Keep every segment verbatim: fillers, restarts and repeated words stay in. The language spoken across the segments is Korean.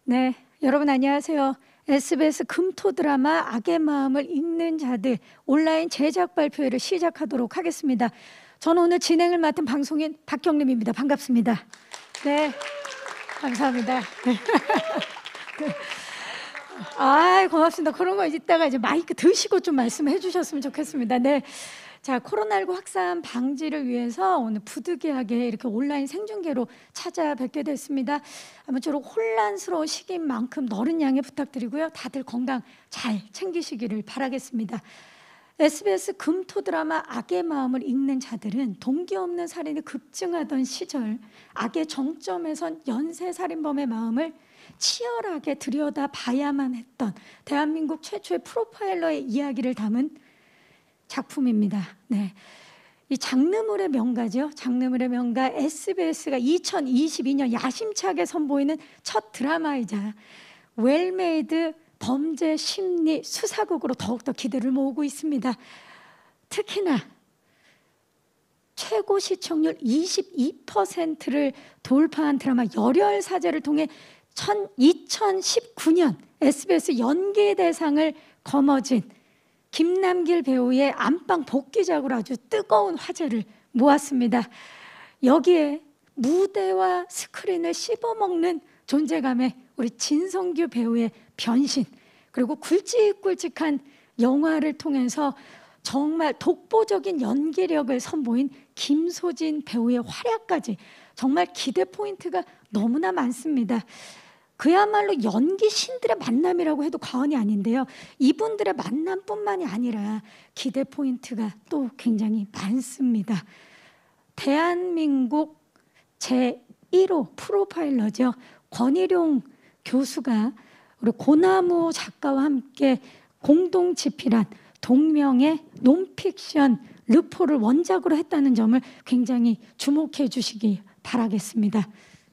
네, 여러분 안녕하세요. 에스비에스 금토 드라마 악의 마음을 읽는 자들 온라인 제작 발표회를 시작하도록 하겠습니다. 저는 오늘 진행을 맡은 방송인 박경림입니다. 반갑습니다. 네, 감사합니다. 아, 고맙습니다. 그런 거 이따가 이제 마이크 드시고 좀 말씀해 주셨으면 좋겠습니다. 네. 자, 코로나십구 확산 방지를 위해서 오늘 부득이하게 이렇게 온라인 생중계로 찾아뵙게 됐습니다. 아무쪼록 혼란스러운 시기인 만큼 너른 양해 부탁드리고요. 다들 건강 잘 챙기시기를 바라겠습니다. 에스비에스 금토 드라마 악의 마음을 읽는 자들은 동기 없는 살인이 급증하던 시절 악의 정점에선 연쇄살인범의 마음을 치열하게 들여다봐야만 했던 대한민국 최초의 프로파일러의 이야기를 담은 작품입니다. 네, 이 장르물의 명가죠. 장르물의 명가 에스비에스가 이천이십이 년 야심차게 선보이는 첫 드라마이자 웰메이드 범죄 심리 수사극으로 더욱더 기대를 모으고 있습니다. 특히나 최고 시청률 이십이 퍼센트를 돌파한 드라마 열혈사제를 통해 이천십구 년 에스비에스 연기대상을 거머쥔 김남길 배우의 안방 복귀작으로 아주 뜨거운 화제를 모았습니다. 여기에 무대와 스크린을 씹어먹는 존재감의 우리 진성규 배우의 변신, 그리고 굵직굵직한 영화를 통해서 정말 독보적인 연기력을 선보인 김소진 배우의 활약까지 정말 기대 포인트가 너무나 많습니다. 그야말로 연기 신들의 만남이라고 해도 과언이 아닌데요. 이분들의 만남뿐만이 아니라 기대 포인트가 또 굉장히 많습니다. 대한민국 제일 호 프로파일러죠. 권일용 교수가 우리 고나무 작가와 함께 공동 집필한 동명의 논픽션 르포를 원작으로 했다는 점을 굉장히 주목해 주시기 바라겠습니다.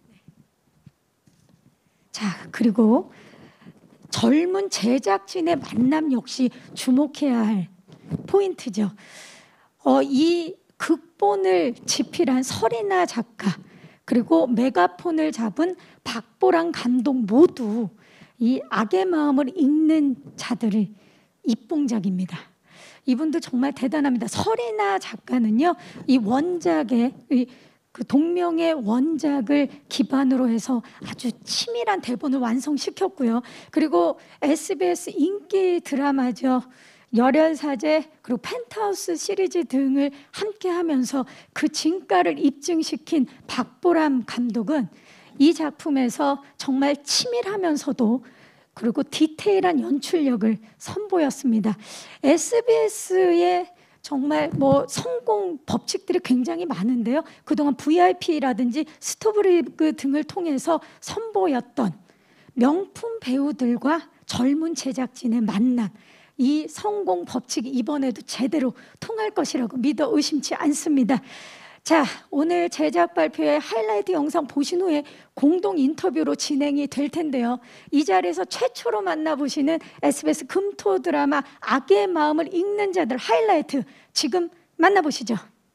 자, 그리고 젊은 제작진의 만남 역시 주목해야 할 포인트죠. 어, 이 극본을 집필한 설이나 작가, 그리고 메가폰을 잡은 박보랑 감독 모두 이 악의 마음을 읽는 자들의 입봉작입니다. 이분들 정말 대단합니다. 설이나 작가는요, 이 원작의 이 그 동명의 원작을 기반으로 해서 아주 치밀한 대본을 완성시켰고요. 그리고 에스비에스 인기 드라마죠. 열혈사제, 그리고 펜트하우스 시리즈 등을 함께 하면서 그 진가를 입증시킨 박보람 감독은 이 작품에서 정말 치밀하면서도 그리고 디테일한 연출력을 선보였습니다. 에스비에스의 정말 뭐 성공 법칙들이 굉장히 많은데요. 그동안 브이아이피라든지 스토브리그 등을 통해서 선보였던 명품 배우들과 젊은 제작진의 만남, 이 성공 법칙이 이번에도 제대로 통할 것이라고 믿어 의심치 않습니다. 자, 오늘 제작 발표의 하이라이트 영상 보신 후에 공동 인터뷰로 진행이 될 텐데요. 이 자리에서 최초로 만나보시는 에스비에스 금토 드라마 악의 마음을 읽는 자들 하이라이트 지금 만나보시죠.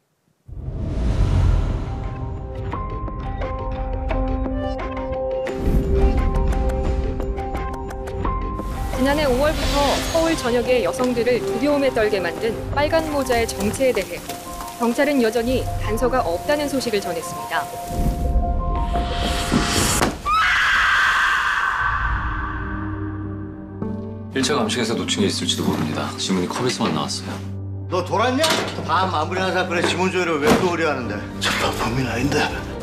지난해 오월부터 서울 전역의 여성들을 두려움에 떨게 만든 빨간 모자의 정체에 대해 경찰은 여전히 단서가 없다는 소식을 전했습니다. 일 차 감식에서 놓친 게 있을지도 모릅니다. 지문이 컵에서만 나왔어요. 너 돌았냐? 다 마무리한 사건에 지문 조회를 왜 또 의뢰하는데? 저도 범인 아닌데.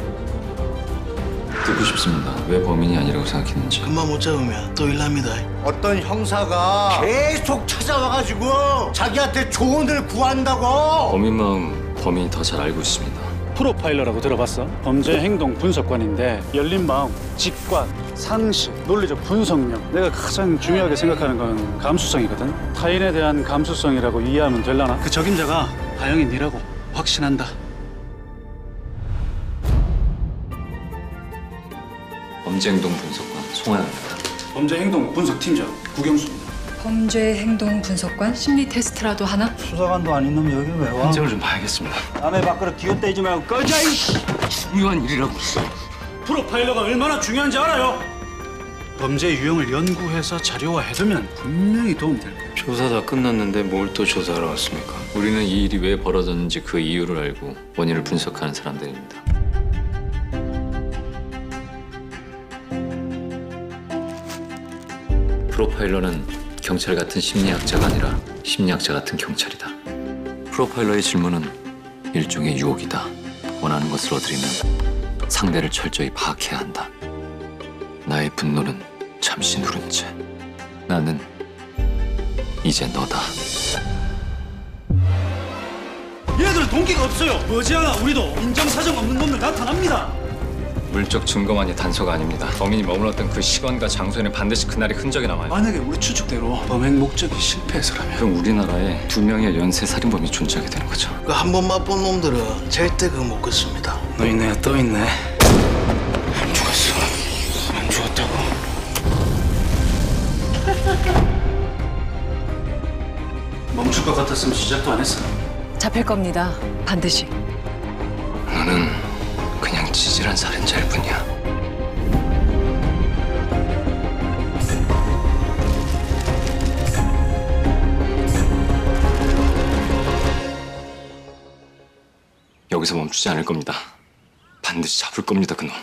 듣고 싶습니다. 왜 범인이 아니라고 생각했는지. 금방 못 잡으면 또 일납니다. 어떤 형사가 계속 찾아와가지고 자기한테 조언을 구한다고. 범인 마음 범인이 더 잘 알고 있습니다. 프로파일러라고 들어봤어? 범죄 행동 분석관인데 열린 마음, 직관, 상식, 논리적 분석력. 내가 가장 중요하게 생각하는 건 감수성이거든. 타인에 대한 감수성이라고 이해하면 될라나? 그 적임자가 다영이 니라고 확신한다. 범죄 행동 분석관 송하영입니다. 범죄 행동 분석팀장 구경수입니다. 범죄 행동 분석관? 심리 테스트라도 하나? 수사관도 아닌 놈이 여기 왜 와? 현장을 좀 봐야겠습니다. 남의 밖으로 기웃대지 말고 꺼져! 중요한 일이라고. 프로파일러가 얼마나 중요한지 알아요? 범죄 유형을 연구해서 자료화해두면 분명히 도움이 될 거예요. 조사 다 끝났는데 뭘 또 조사하러 왔습니까? 우리는 이 일이 왜 벌어졌는지 그 이유를 알고 원인을 분석하는 사람들입니다. 프로파일러는 경찰 같은 심리학자가 아니라 심리학자 같은 경찰이다. 프로파일러의 질문은 일종의 유혹이다. 원하는 것을 얻으려면 상대를 철저히 파악해야 한다. 나의 분노는 잠시 누른 채 나는 이제 너다. 얘들은 동기가 없어요. 머지않아 우리도 인정사정 없는 놈들 나타납니다. 물적 증거만이 단서가 아닙니다. 범인이 머물렀던 그 시간과 장소에는 반드시 그날의 흔적이 남아요. 만약에 우리 추측대로 범행 목적이 실패해서라면 그럼 우리나라에 두 명의 연쇄 살인범이 존재하게 되는 거죠. 그 한 번 맛본 놈들은 절대 그거 못 걷습니다. 너 있네, 또 있네. 안 죽었어. 안 죽었다고. 멈출 것 같았으면 시작도 안 했어. 잡힐 겁니다. 반드시. 너는 그냥 찌질한 살인자일 뿐이야. 여기서 멈추지 않을 겁니다. 반드시 잡을 겁니다, 그놈.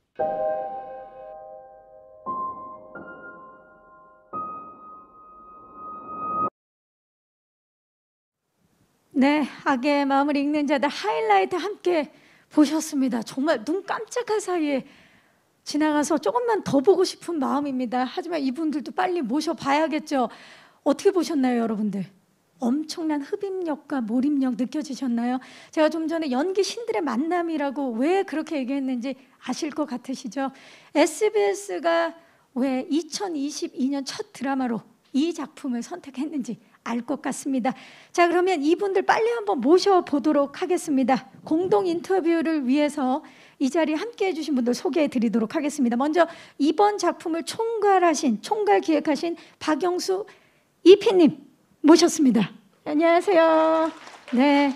네, 악의 마음을 읽는 자들 하이라이트 함께 보셨습니다. 정말 눈 깜짝할 사이에 지나가서 조금만 더 보고 싶은 마음입니다. 하지만 이분들도 빨리 모셔봐야겠죠. 어떻게 보셨나요, 여러분들? 엄청난 흡입력과 몰입력 느껴지셨나요? 제가 좀 전에 연기 신들의 만남이라고 왜 그렇게 얘기했는지 아실 것 같으시죠? 에스비에스가 왜 이천이십이 년 첫 드라마로 이 작품을 선택했는지 알 것 같습니다. 자, 그러면 이분들 빨리 한번 모셔보도록 하겠습니다. 공동 인터뷰를 위해서 이 자리에 함께해 주신 분들 소개해 드리도록 하겠습니다. 먼저 이번 작품을 총괄하신, 총괄 기획하신 박영수 이피님 모셨습니다. 안녕하세요. 네.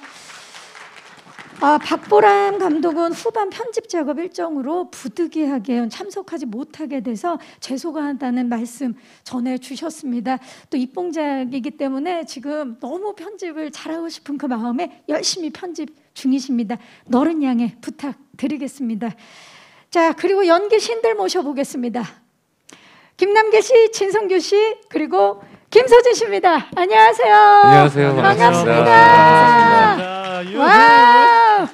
아, 박보람 감독은 후반 편집 작업 일정으로 부득이하게 참석하지 못하게 돼서 죄송하다는 한다는 말씀 전해주셨습니다. 또 입봉작이기 때문에 지금 너무 편집을 잘하고 싶은 그 마음에 열심히 편집 중이십니다. 너른 양해 부탁드리겠습니다. 자, 그리고 연기 신들 모셔보겠습니다. 김남길 씨, 진성규 씨, 그리고 김서진 씨입니다. 안녕하세요. 안녕하세요. 반갑습니다. 반갑습니다. 와.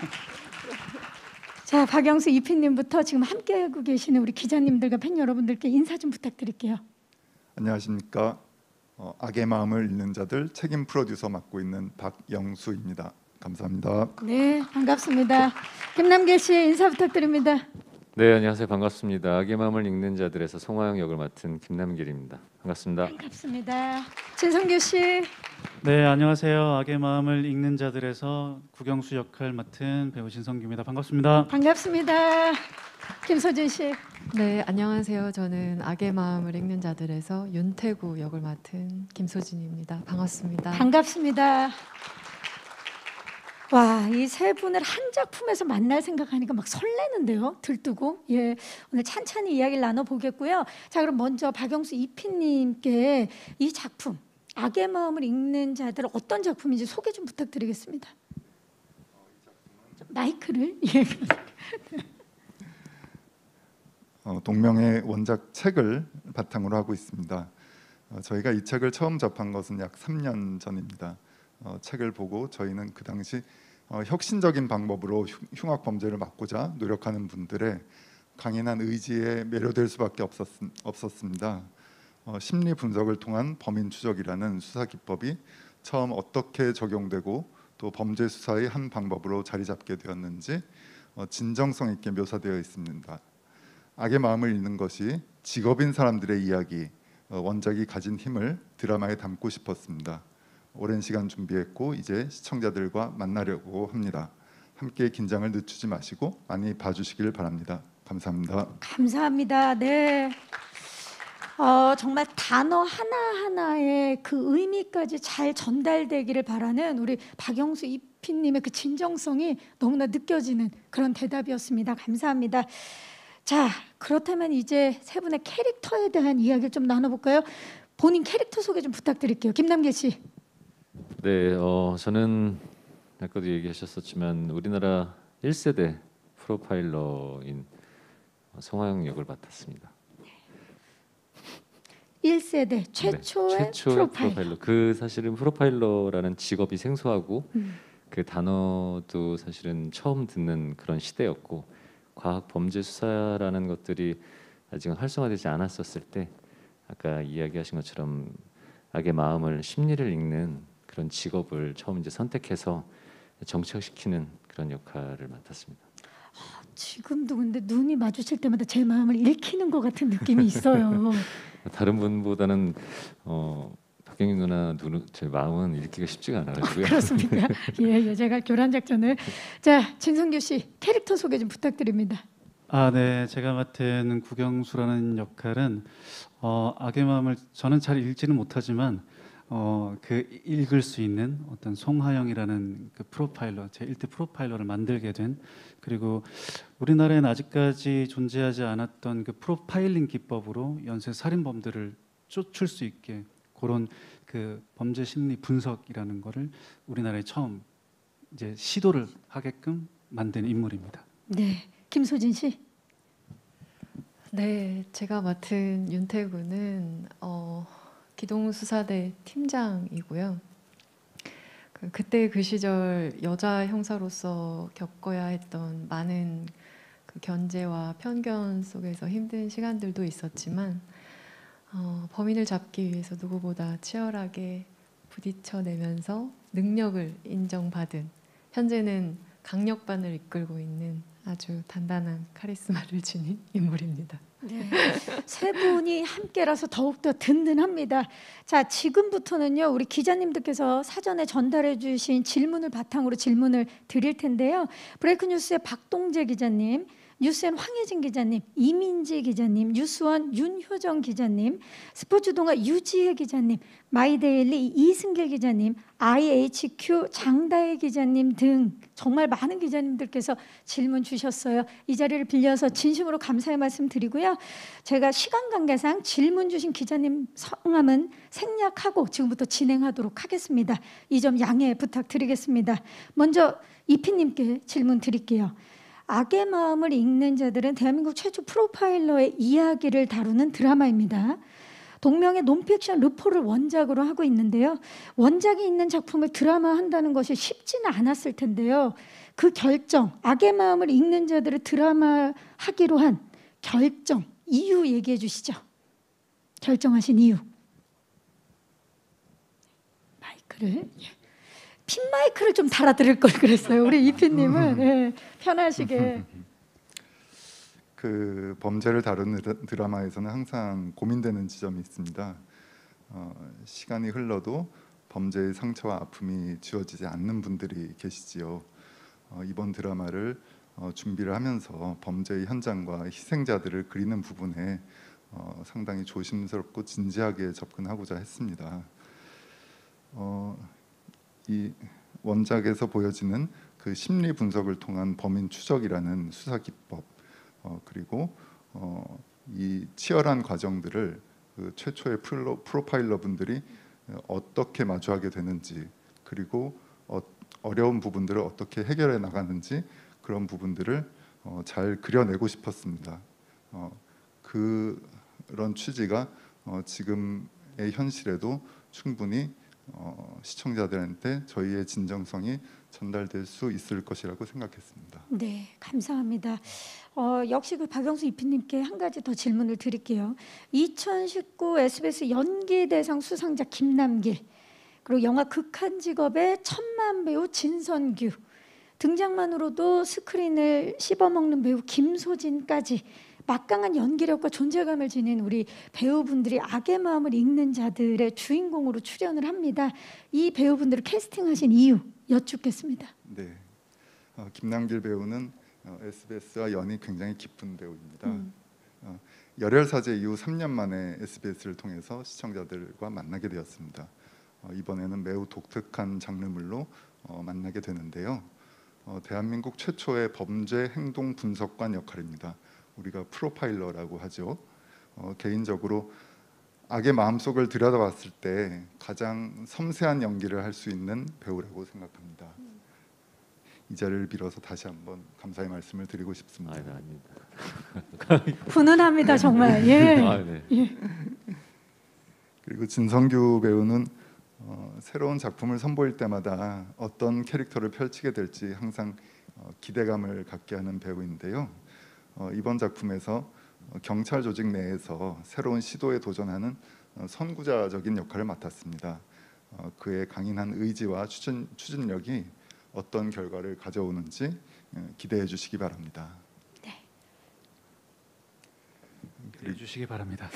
자, 박영수 이피님부터 지금 함께하고 계시는 우리 기자님들과 팬 여러분들께 인사 좀 부탁드릴게요. 안녕하십니까. 어, 악의 마음을 읽는 자들 책임 프로듀서 맡고 있는 박영수입니다. 감사합니다. 네, 반갑습니다. 김남길 씨 인사 부탁드립니다. 네, 안녕하세요. 반갑습니다. 악의 마음을 읽는 자들에서 송하영 역을 맡은 김남길입니다. 반갑습니다. 반갑습니다. 진성규 씨. 네, 안녕하세요. 악의 마음을 읽는 자들에서 국영수 역할 맡은 배우 신성규입니다. 반갑습니다. 반갑습니다. 김소진 씨. 네, 안녕하세요. 저는 악의 마음을 읽는 자들에서 윤태구 역을 맡은 김소진입니다. 반갑습니다. 반갑습니다. 와, 이 세 분을 한 작품에서 만날 생각하니까 막 설레는데요. 들뜨고. 예, 오늘 찬찬히 이야기를 나눠보겠고요. 자, 그럼 먼저 박영수 이피님께 이 작품 악의 마음을 읽는 자들 어떤 작품인지 소개 좀 부탁드리겠습니다. 마이크를. 예. 어, 동명의 원작 책을 바탕으로 하고 있습니다. 어, 저희가 이 책을 처음 접한 것은 약 삼 년 전입니다. 어, 책을 보고 저희는 그 당시 어, 혁신적인 방법으로 흉악 범죄를 막고자 노력하는 분들의 강인한 의지에 매료될 수밖에 없었, 없었습니다. 어, 심리 분석을 통한 범인 추적이라는 수사 기법이 처음 어떻게 적용되고 또 범죄 수사의 한 방법으로 자리 잡게 되었는지 어, 진정성 있게 묘사되어 있습니다. 악의 마음을 읽는 것이 직업인 사람들의 이야기, 어, 원작이 가진 힘을 드라마에 담고 싶었습니다. 오랜 시간 준비했고 이제 시청자들과 만나려고 합니다. 함께 긴장을 늦추지 마시고 많이 봐주시길 바랍니다. 감사합니다. 감사합니다. 네. 어, 정말 단어 하나하나의 그 의미까지 잘 전달되기를 바라는 우리 박영수 이피님의 그 진정성이 너무나 느껴지는 그런 대답이었습니다. 감사합니다. 자, 그렇다면 이제 세 분의 캐릭터에 대한 이야기를 좀 나눠볼까요? 본인 캐릭터 소개 좀 부탁드릴게요. 김남길 씨. 네, 어, 저는 아까도 얘기하셨었지만 우리나라 일 세대 프로파일러인 송하영 역을 맡았습니다. 일 세대 최초의, 네, 최초의 프로파일러. 프로파일러. 그 사실은 프로파일러라는 직업이 생소하고 음. 그 단어도 사실은 처음 듣는 그런 시대였고 과학 범죄 수사라는 것들이 아직 활성화되지 않았었을 때 아까 이야기하신 것처럼 악의 마음을 심리를 읽는 그런 직업을 처음 이제 선택해서 정착시키는 그런 역할을 맡았습니다. 지금도 근데 눈이 마주칠 때마다 제 마음을 읽히는 것 같은 느낌이 있어요. 다른 분보다는 어, 박경림 누나 눈, 제 마음은 읽기가 쉽지가 않아가지고요. 그렇습니까? 예, 예, 제가 교란 작전을. 자, 진성규 씨 캐릭터 소개 좀 부탁드립니다. 아, 네, 제가 맡은 구경수라는 역할은 어, 악의 마음을 저는 잘 읽지는 못하지만 어, 그 읽을 수 있는 어떤 송하영이라는 그 프로파일러, 제 일 대 프로파일러를 만들게 된, 그리고 우리나라에는 아직까지 존재하지 않았던 그 프로파일링 기법으로 연쇄 살인범들을 쫓을 수 있게 그런 그 범죄 심리 분석이라는 거를 우리나라에 처음 이제 시도를 하게끔 만든 인물입니다. 네, 김소진 씨. 네, 제가 맡은 윤태구는 어, 기동수사대 팀장이고요. 그, 그때 그 시절 여자 형사로서 겪어야 했던 많은 그 견제와 편견 속에서 힘든 시간들도 있었지만 어, 범인을 잡기 위해서 누구보다 치열하게 부딪혀내면서 능력을 인정받은, 현재는 강력반을 이끌고 있는 아주 단단한 카리스마를 지닌 인물입니다. 네, 세 분이 함께라서 더욱더 든든합니다. 자, 지금부터는요 우리 기자님들께서 사전에 전달해 주신 질문을 바탕으로 질문을 드릴 텐데요. 브레이크뉴스의 박동재 기자님, 뉴스엔 황혜진 기자님, 이민지 기자님, 뉴스원 윤효정 기자님, 스포츠동아 유지혜 기자님, 마이데일리 이승길 기자님, 아이에이치큐 장다혜 기자님 등 정말 많은 기자님들께서 질문 주셨어요. 이 자리를 빌려서 진심으로 감사의 말씀 드리고요. 제가 시간 관계상 질문 주신 기자님 성함은 생략하고 지금부터 진행하도록 하겠습니다. 이 점 양해 부탁드리겠습니다. 먼저 이피님께 질문 드릴게요. 악의 마음을 읽는 자들은 대한민국 최초 프로파일러의 이야기를 다루는 드라마입니다. 동명의 논픽션 르포를 원작으로 하고 있는데요. 원작이 있는 작품을 드라마한다는 것이 쉽지는 않았을 텐데요. 그 결정, 악의 마음을 읽는 자들을 드라마하기로 한 결정, 이유 얘기해 주시죠. 결정하신 이유. 마이크를. 핀 마이크를 좀 달아드릴 걸 그랬어요. 우리 이피님은 네, 편하시게. 그 범죄를 다루는 드라마에서는 항상 고민되는 지점이 있습니다. 어, 시간이 흘러도 범죄의 상처와 아픔이 지워지지 않는 분들이 계시지요. 어, 이번 드라마를 어, 준비를 하면서 범죄의 현장과 희생자들을 그리는 부분에 어, 상당히 조심스럽고 진지하게 접근하고자 했습니다. 어, 이 원작에서 보여지는 그 심리 분석을 통한 범인 추적이라는 수사 기법, 어, 그리고 어, 이 치열한 과정들을 그 최초의 프로, 프로파일러 분들이 어떻게 마주하게 되는지, 그리고 어, 어려운 부분들을 어떻게 해결해 나가는지, 그런 부분들을 어, 잘 그려내고 싶었습니다. 어, 그런 취지가 어, 지금의 현실에도 충분히 어, 시청자들한테 저희의 진정성이 전달될 수 있을 것이라고 생각했습니다. 네, 감사합니다. 어, 역시 그 박영수 이피님께 한 가지 더 질문을 드릴게요. 이천십구 에스비에스 연기대상 수상자 김남길, 그리고 영화 극한직업의 천만 배우 진선규, 등장만으로도 스크린을 씹어먹는 배우 김소진까지 막강한 연기력과 존재감을 지닌 우리 배우분들이 악의 마음을 읽는 자들의 주인공으로 출연을 합니다. 이 배우분들을 캐스팅하신 이유 여쭙겠습니다. 네, 어, 김남길 배우는 어, 에스비에스와 연이 굉장히 깊은 배우입니다. 음. 어, 열혈사제 이후 삼 년 만에 에스비에스를 통해서 시청자들과 만나게 되었습니다. 어, 이번에는 매우 독특한 장르물로 어, 만나게 되는데요. 어, 대한민국 최초의 범죄 행동 분석관 역할입니다. 우리가 프로파일러라고 하죠. 어, 개인적으로 악의 마음속을 들여다봤을 때 가장 섬세한 연기를 할 수 있는 배우라고 생각합니다. 이 자리를 빌어서 다시 한번 감사의 말씀을 드리고 싶습니다. 아, 네, 아닙니다. 훈훈합니다 정말. 예. 아, 네. 예. 그리고 진성규 배우는 어, 새로운 작품을 선보일 때마다 어떤 캐릭터를 펼치게 될지 항상 어, 기대감을 갖게 하는 배우인데요. 어, 이번 작품에서 어, 경찰 조직 내에서 새로운 시도에 도전하는 어, 선구자적인 역할을 맡았습니다. 어, 그의 강인한 의지와 추진, 추진력이 어떤 결과를 가져오는지 어, 기대해 주시기 바랍니다. 기대해 주시기 바랍니다.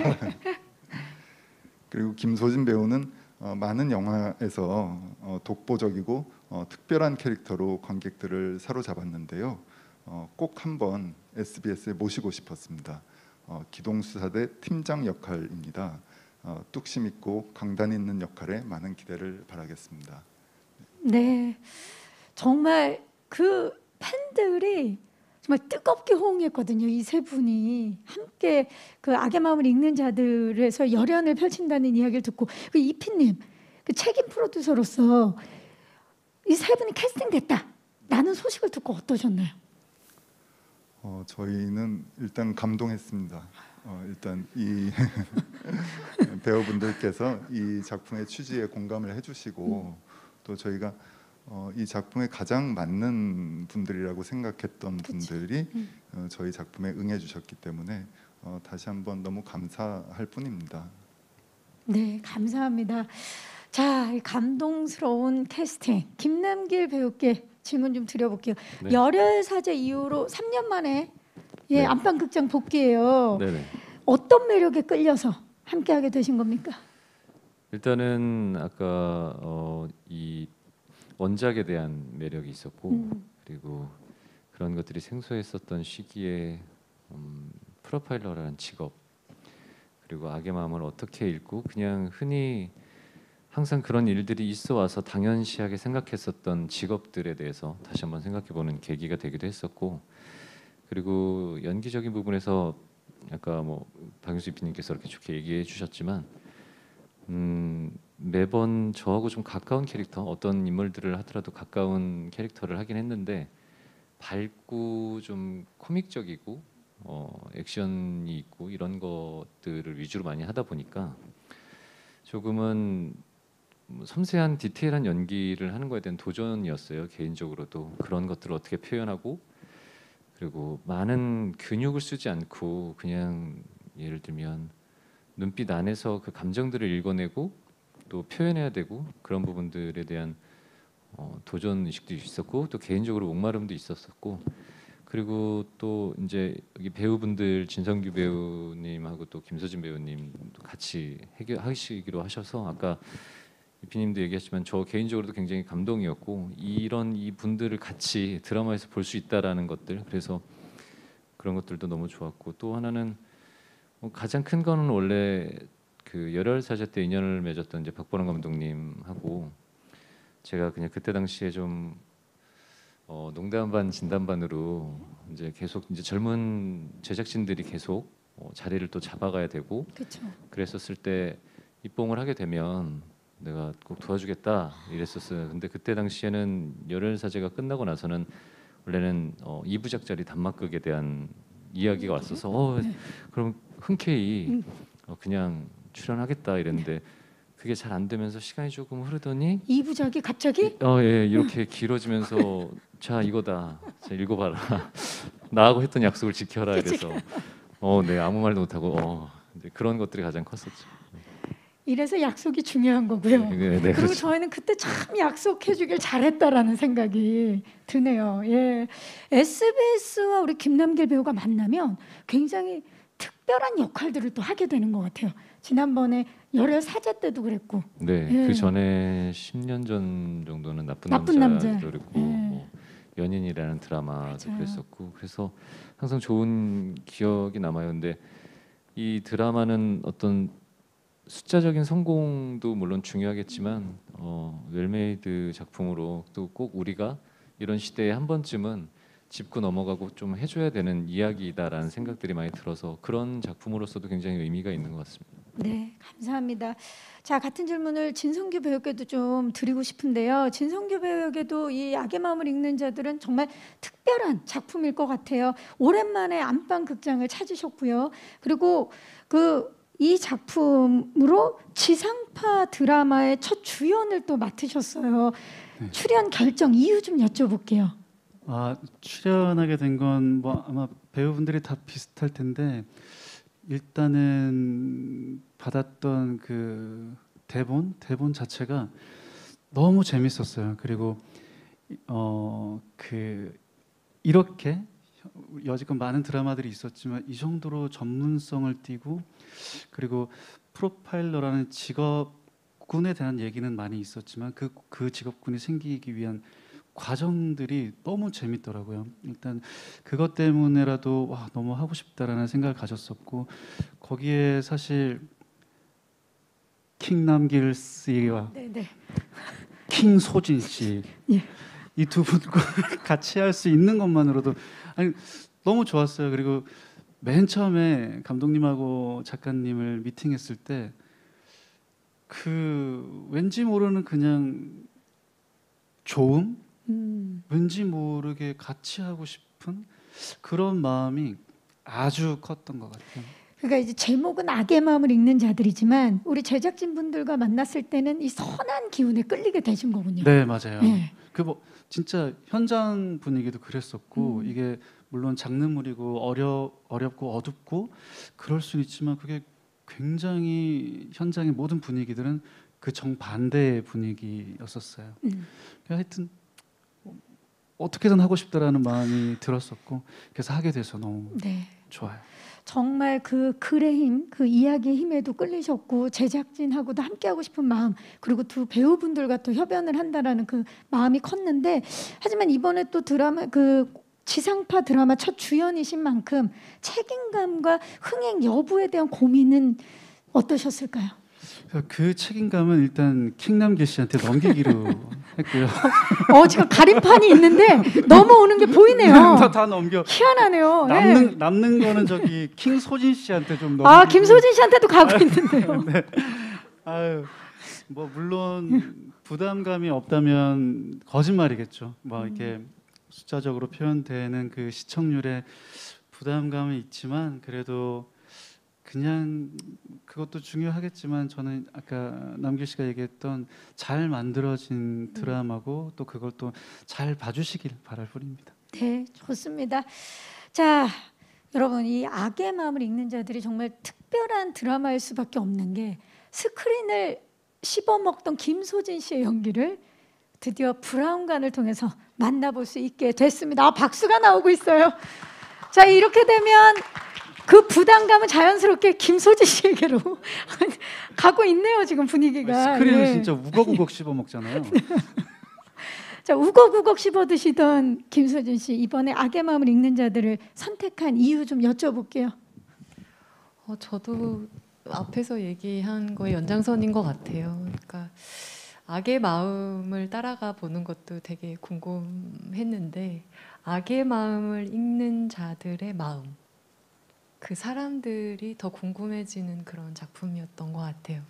그리고 김소진 배우는 어, 많은 영화에서 어, 독보적이고 어, 특별한 캐릭터로 관객들을 사로잡았는데요. 어, 꼭 한번 에스비에스에 모시고 싶었습니다. 어, 기동수사대 팀장 역할입니다. 어, 뚝심 있고 강단 있는 역할에 많은 기대를 바라겠습니다. 네, 정말 그 팬들이 정말 뜨겁게 호응했거든요. 이 세 분이 함께 그 악의 마음을 읽는 자들에서 열연을 펼친다는 이야기를 듣고 그 이피님 그 책임 프로듀서로서 이 세 분이 캐스팅됐다라는 소식을 듣고 어떠셨나요? 어, 저희는 일단 감동했습니다. 어, 일단 이 배우분들께서 이 작품의 취지에 공감을 해주시고 음. 또 저희가 어, 이 작품에 가장 맞는 분들이라고 생각했던 그치. 분들이 음. 어, 저희 작품에 응해주셨기 때문에 어, 다시 한번 너무 감사할 뿐입니다. 네, 감사합니다. 자, 이 감동스러운 캐스팅 김남길 배우께 질문 좀 드려볼게요. 네. 열혈 사제 이후로 삼 년 만에 예, 네. 안방극장 복귀예요. 네네. 어떤 매력에 끌려서 함께하게 되신 겁니까? 일단은 아까 어, 이 원작에 대한 매력이 있었고 음. 그리고 그런 것들이 생소했었던 시기에 음, 프로파일러라는 직업 그리고 악의 마음을 어떻게 읽고 그냥 흔히 항상 그런 일들이 있어 와서 당연시하게 생각했었던 직업들에 대해서 다시 한번 생각해보는 계기가 되기도 했었고 그리고 연기적인 부분에서 아까 뭐 박윤수 이피님께서 이렇게 좋게 얘기해 주셨지만 음, 매번 저하고 좀 가까운 캐릭터 어떤 인물들을 하더라도 가까운 캐릭터를 하긴 했는데 밝고 좀 코믹적이고 어, 액션이 있고 이런 것들을 위주로 많이 하다 보니까 조금은 섬세한 디테일한 연기를 하는 거에 대한 도전이었어요. 개인적으로도 그런 것들을 어떻게 표현하고 그리고 많은 근육을 쓰지 않고 그냥 예를 들면 눈빛 안에서 그 감정들을 읽어내고 또 표현해야 되고 그런 부분들에 대한 어, 도전 의식도 있었고 또 개인적으로 목마름도 있었었고 그리고 또 이제 여기 배우분들 진성규 배우님하고 또 김소진 배우님도 같이 해결하시기로 하셔서 아까 이피님도 얘기했지만 저 개인적으로도 굉장히 감동이었고 이런 이 분들을 같이 드라마에서 볼 수 있다라는 것들 그래서 그런 것들도 너무 좋았고 또 하나는 뭐 가장 큰 거는 원래 그 열혈 사제 때 인연을 맺었던 이제 박보람 감독님하고 제가 그냥 그때 당시에 좀 어, 농담 반 진담 반으로 이제 계속 이제 젊은 제작진들이 계속 어, 자리를 또 잡아가야 되고 그쵸. 그랬었을 때 입봉을 하게 되면 내가 꼭 도와주겠다 이랬었어요. 근데 그때 당시에는 열혈 사제가 끝나고 나서는 원래는 어, 이 부작짜리 단막극에 대한 이야기가 왔어서 어, 그럼 흔쾌히 어, 그냥 출연하겠다 이랬는데 그게 잘 안 되면서 시간이 조금 흐르더니 이 부작이 갑자기? 어, 예, 이렇게 길어지면서 자 이거다, 자 읽어봐라, 나하고 했던 약속을 지켜라 이래서 어, 네 아무 말도 못하고 어, 이제 그런 것들이 가장 컸었죠. 이래서 약속이 중요한 거고요. 네, 네, 그리고 그렇죠. 저희는 그때 참 약속해주길 잘했다라는 생각이 드네요. 예, 에스비에스와 우리 김남길 배우가 만나면 굉장히 특별한 역할들을 또 하게 되는 것 같아요. 지난번에 열혈 사제 때도 그랬고. 네, 예. 그 전에 십 년 전 정도는 나쁜, 나쁜 남자도 남자. 그랬고 예. 뭐 연인이라는 드라마도 맞아요. 그랬었고 그래서 항상 좋은 기억이 남아요. 근데 이 드라마는 어떤 숫자적인 성공도 물론 중요하겠지만 어, 웰메이드 작품으로 또 꼭 우리가 이런 시대에 한 번쯤은 짚고 넘어가고 좀 해줘야 되는 이야기다라는 생각들이 많이 들어서 그런 작품으로서도 굉장히 의미가 있는 것 같습니다. 네, 감사합니다. 자, 같은 질문을 진성규 배우께도 좀 드리고 싶은데요. 진성규 배우에게도 이 악의 마음을 읽는 자들은 정말 특별한 작품일 것 같아요. 오랜만에 안방 극장을 찾으셨고요. 그리고 그 이 작품으로 지상파 드라마의 첫 주연을 또 맡으셨어요. 네. 출연 결정 이유 좀 여쭤볼게요. 아, 출연하게 된 건 뭐 아마 배우분들이 다 비슷할 텐데 일단은 받았던 그 대본 대본 자체가 너무 재밌었어요. 그리고 어 그 이렇게 여지껏 많은 드라마들이 있었지만 이 정도로 전문성을 띠고 그리고 프로파일러라는 직업군에 대한 얘기는 많이 있었지만 그, 그 직업군이 생기기 위한 과정들이 너무 재밌더라고요. 일단 그것 때문에라도 와, 너무 하고 싶다라는 생각을 가졌었고 거기에 사실 킹 남길 씨와 네네. 킹 소진 씨 예. 이 두 분과 같이 할 수 있는 것만으로도 아니 너무 좋았어요. 그리고 맨 처음에 감독님하고 작가님을 미팅했을 때 그 왠지 모르는 그냥 좋음, 음. 왠지 모르게 같이 하고 싶은 그런 마음이 아주 컸던 것 같아요. 그러니까 이제 제목은 악의 마음을 읽는 자들이지만 우리 제작진 분들과 만났을 때는 이 선한 기운에 끌리게 되신 거군요. 네, 맞아요. 네. 그 뭐 진짜 현장 분위기도 그랬었고 음. 이게 물론 장르물이고 어려 어렵고 어둡고 그럴 수는 있지만 그게 굉장히 현장의 모든 분위기들은 그 정반대의 분위기였었어요. 음. 하여튼 어떻게든 하고 싶다라는 마음이 들었었고 그래서 하게 돼서 너무 네. 좋아요. 정말 그 글의 힘, 그 이야기의 힘에도 끌리셨고 제작진하고도 함께하고 싶은 마음 그리고 두 배우분들과 또 협연을 한다라는 그 마음이 컸는데 하지만 이번에 또 드라마 그 지상파 드라마 첫 주연이신 만큼 책임감과 흥행 여부에 대한 고민은 어떠셨을까요? 그 책임감은 일단 킹남길 씨한테 넘기기로 했고요. 어 지금 가림판이 있는데 넘어오는 게 보이네요. 다, 다 넘겨. 희한하네요. 남는 네. 남는 거는 저기 킹소진 씨한테 좀 넘기고. 아 김소진 씨한테도 가고 있는데요. 네. 아유 뭐 물론 부담감이 없다면 거짓말이겠죠. 뭐 이렇게 숫자적으로 표현되는 그 시청률에 부담감은 있지만 그래도 그냥 그것도 중요하겠지만 저는 아까 남길 씨가 얘기했던 잘 만들어진 드라마고 또 그걸 또 잘 봐주시길 바랄 뿐입니다. 네, 좋습니다. 자, 여러분 이 악의 마음을 읽는 자들이 정말 특별한 드라마일 수밖에 없는 게 스크린을 씹어먹던 김소진 씨의 연기를 드디어 브라운관을 통해서 만나볼 수 있게 됐습니다. 아, 박수가 나오고 있어요. 자, 이렇게 되면 그 부담감은 자연스럽게 김소진 씨에게로 가고 있네요. 지금 분위기가. 스크린을 네. 진짜 우걱우걱 씹어 먹잖아요. 자, 우걱우걱 씹어 드시던 김소진 씨 이번에 악의 마음을 읽는 자들을 선택한 이유 좀 여쭤볼게요. 어, 저도 앞에서 얘기한 거의 연장선인 것 같아요. 그러니까 악의 마음을 따라가 보는 것도 되게 궁금했는데 악의 마음을 읽는 자들의 마음 그 사람들이 더 궁금해지는 그런 작품이었던 것 같아요.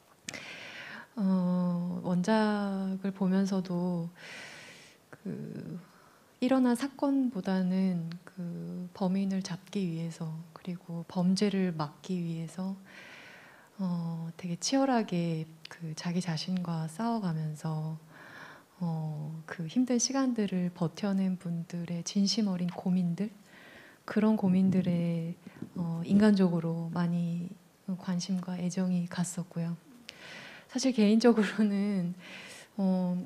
어, 원작을 보면서도 그 일어난 사건보다는 그 범인을 잡기 위해서 그리고 범죄를 막기 위해서 어, 되게 치열하게 그 자기 자신과 싸워가면서 어, 그 힘든 시간들을 버텨낸 분들의 진심 어린 고민들 그런 고민들에 어, 인간적으로 많이 관심과 애정이 갔었고요. 사실 개인적으로는 어,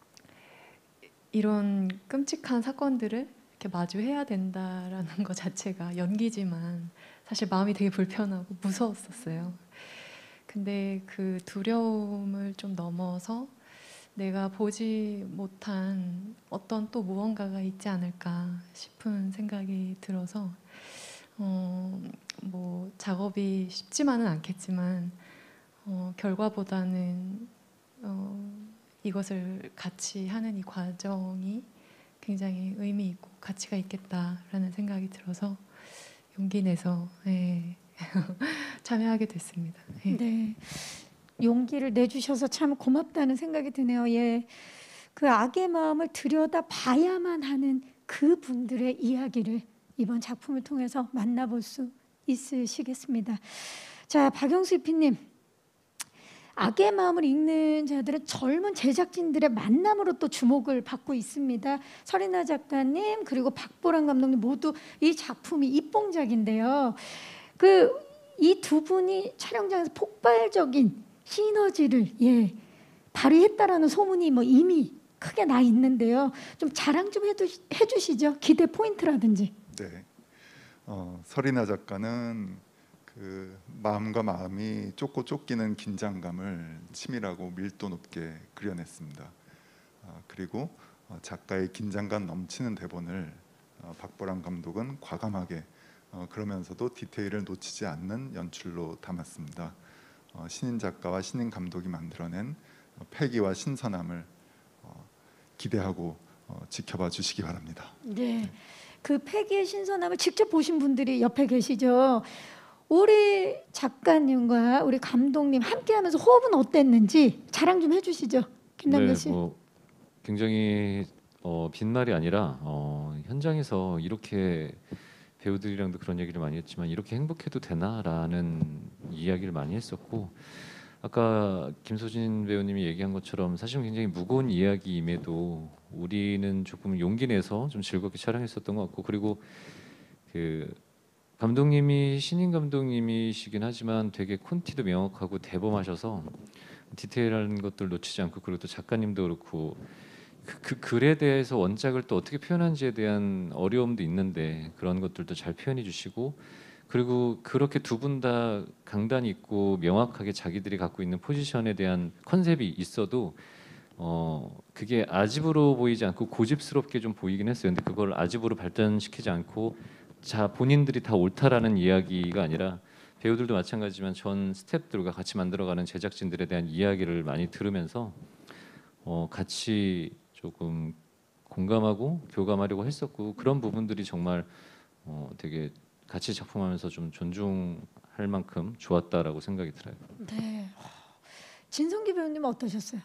이런 끔찍한 사건들을 이렇게 마주해야 된다라는 것 자체가 연기지만 사실 마음이 되게 불편하고 무서웠었어요. 근데 그 두려움을 좀 넘어서 내가 보지 못한 어떤 또 무언가가 있지 않을까 싶은 생각이 들어서 어, 뭐 작업이 쉽지만은 않겠지만 어, 결과보다는 어, 이것을 같이 하는 이 과정이 굉장히 의미 있고 가치가 있겠다라는 생각이 들어서 용기 내서 예, 참여하게 됐습니다. 예. 네, 용기를 내주셔서 참 고맙다는 생각이 드네요. 예, 그 악의 마음을 들여다 봐야만 하는 그 분들의 이야기를 이번 작품을 통해서 만나볼 수 있으시겠습니다. 자, 박영수 피님, 악의 마음을 읽는 자들은 젊은 제작진들의 만남으로 또 주목을 받고 있습니다. 설인아 작가님 그리고 박보람 감독님 모두 이 작품이 입봉작인데요. 그 이 두 분이 촬영장에서 폭발적인 시너지를 예, 발휘했다라는 소문이 뭐 이미 크게 나 있는데요. 좀 자랑 좀 해두, 해주시죠. 기대 포인트라든지. 네, 어, 설인아 작가는 그 마음과 마음이 쫓고 쫓기는 긴장감을 치밀하고 밀도 높게 그려냈습니다. 어, 그리고 어, 작가의 긴장감 넘치는 대본을 어, 박보람 감독은 과감하게 어, 그러면서도 디테일을 놓치지 않는 연출로 담았습니다. 어, 신인 작가와 신인 감독이 만들어낸 어, 패기와 신선함을 어, 기대하고 어, 지켜봐 주시기 바랍니다. 네, 그 패기의 신선함을 직접 보신 분들이 옆에 계시죠. 우리 작가님과 우리 감독님 함께하면서 호흡은 어땠는지 자랑 좀 해주시죠, 김남길 씨. 네, 뭐 굉장히 어, 빈말이 아니라 어, 현장에서 이렇게 배우들이랑도 그런 얘기를 많이 했지만 이렇게 행복해도 되나라는 이야기를 많이 했었고, 아까 김소진 배우님이 얘기한 것처럼 사실 굉장히 무거운 이야기임에도 우리는 조금 용기 내서 좀 즐겁게 촬영했었던 것 같고, 그리고 그 감독님이 신인 감독님이시긴 하지만 되게 콘티도 명확하고 대범하셔서 디테일한 것들 놓치지 않고, 그리고 또 작가님도 그렇고 그, 그 글에 대해서 원작을 또 어떻게 표현한지에 대한 어려움도 있는데 그런 것들도 잘 표현해 주시고, 그리고 그렇게 두 분 다 강단이 있고 명확하게 자기들이 갖고 있는 포지션에 대한 컨셉이 있어도 어 그게 아집으로 보이지 않고 고집스럽게 좀 보이긴 했어요. 근데 그걸 아집으로 발전시키지 않고 자 본인들이 다 옳다라는 이야기가 아니라 배우들도 마찬가지지만 전 스태프들과 같이 만들어가는 제작진들에 대한 이야기를 많이 들으면서 어 같이 조금 공감하고 교감하려고 했었고, 그런 부분들이 정말 어 되게 같이 작품하면서 좀 존중할 만큼 좋았다라고 생각이 들어요. 네, 진성기 배우님 어떠셨어요?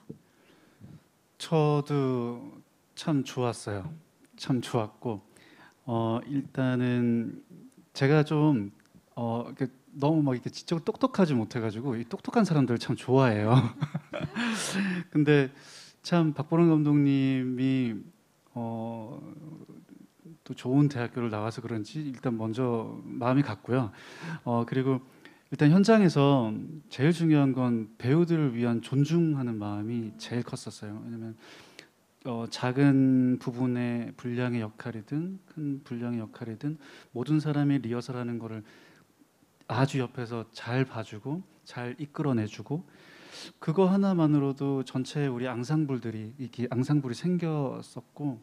저도 참 좋았어요. 참 좋았고 어, 일단은 제가 좀 어, 이렇게 너무 막 이렇게 지적으로 똑똑하지 못해가지고 이 똑똑한 사람들을 참 좋아해요. 근데 참 박보람 감독님이 어, 또 좋은 대학교를 나와서 그런지 일단 먼저 마음이 갔고요. 어, 그리고 일단 현장에서 제일 중요한 건 배우들을 위한 존중하는 마음이 제일 컸었어요. 왜냐면 어, 작은 부분의 분량의 역할이든 큰 분량의 역할이든 모든 사람이 리허설하는 거를 아주 옆에서 잘 봐주고 잘 이끌어내주고, 그거 하나만으로도 전체 우리 앙상블들이 이렇게 앙상블이 생겼었고,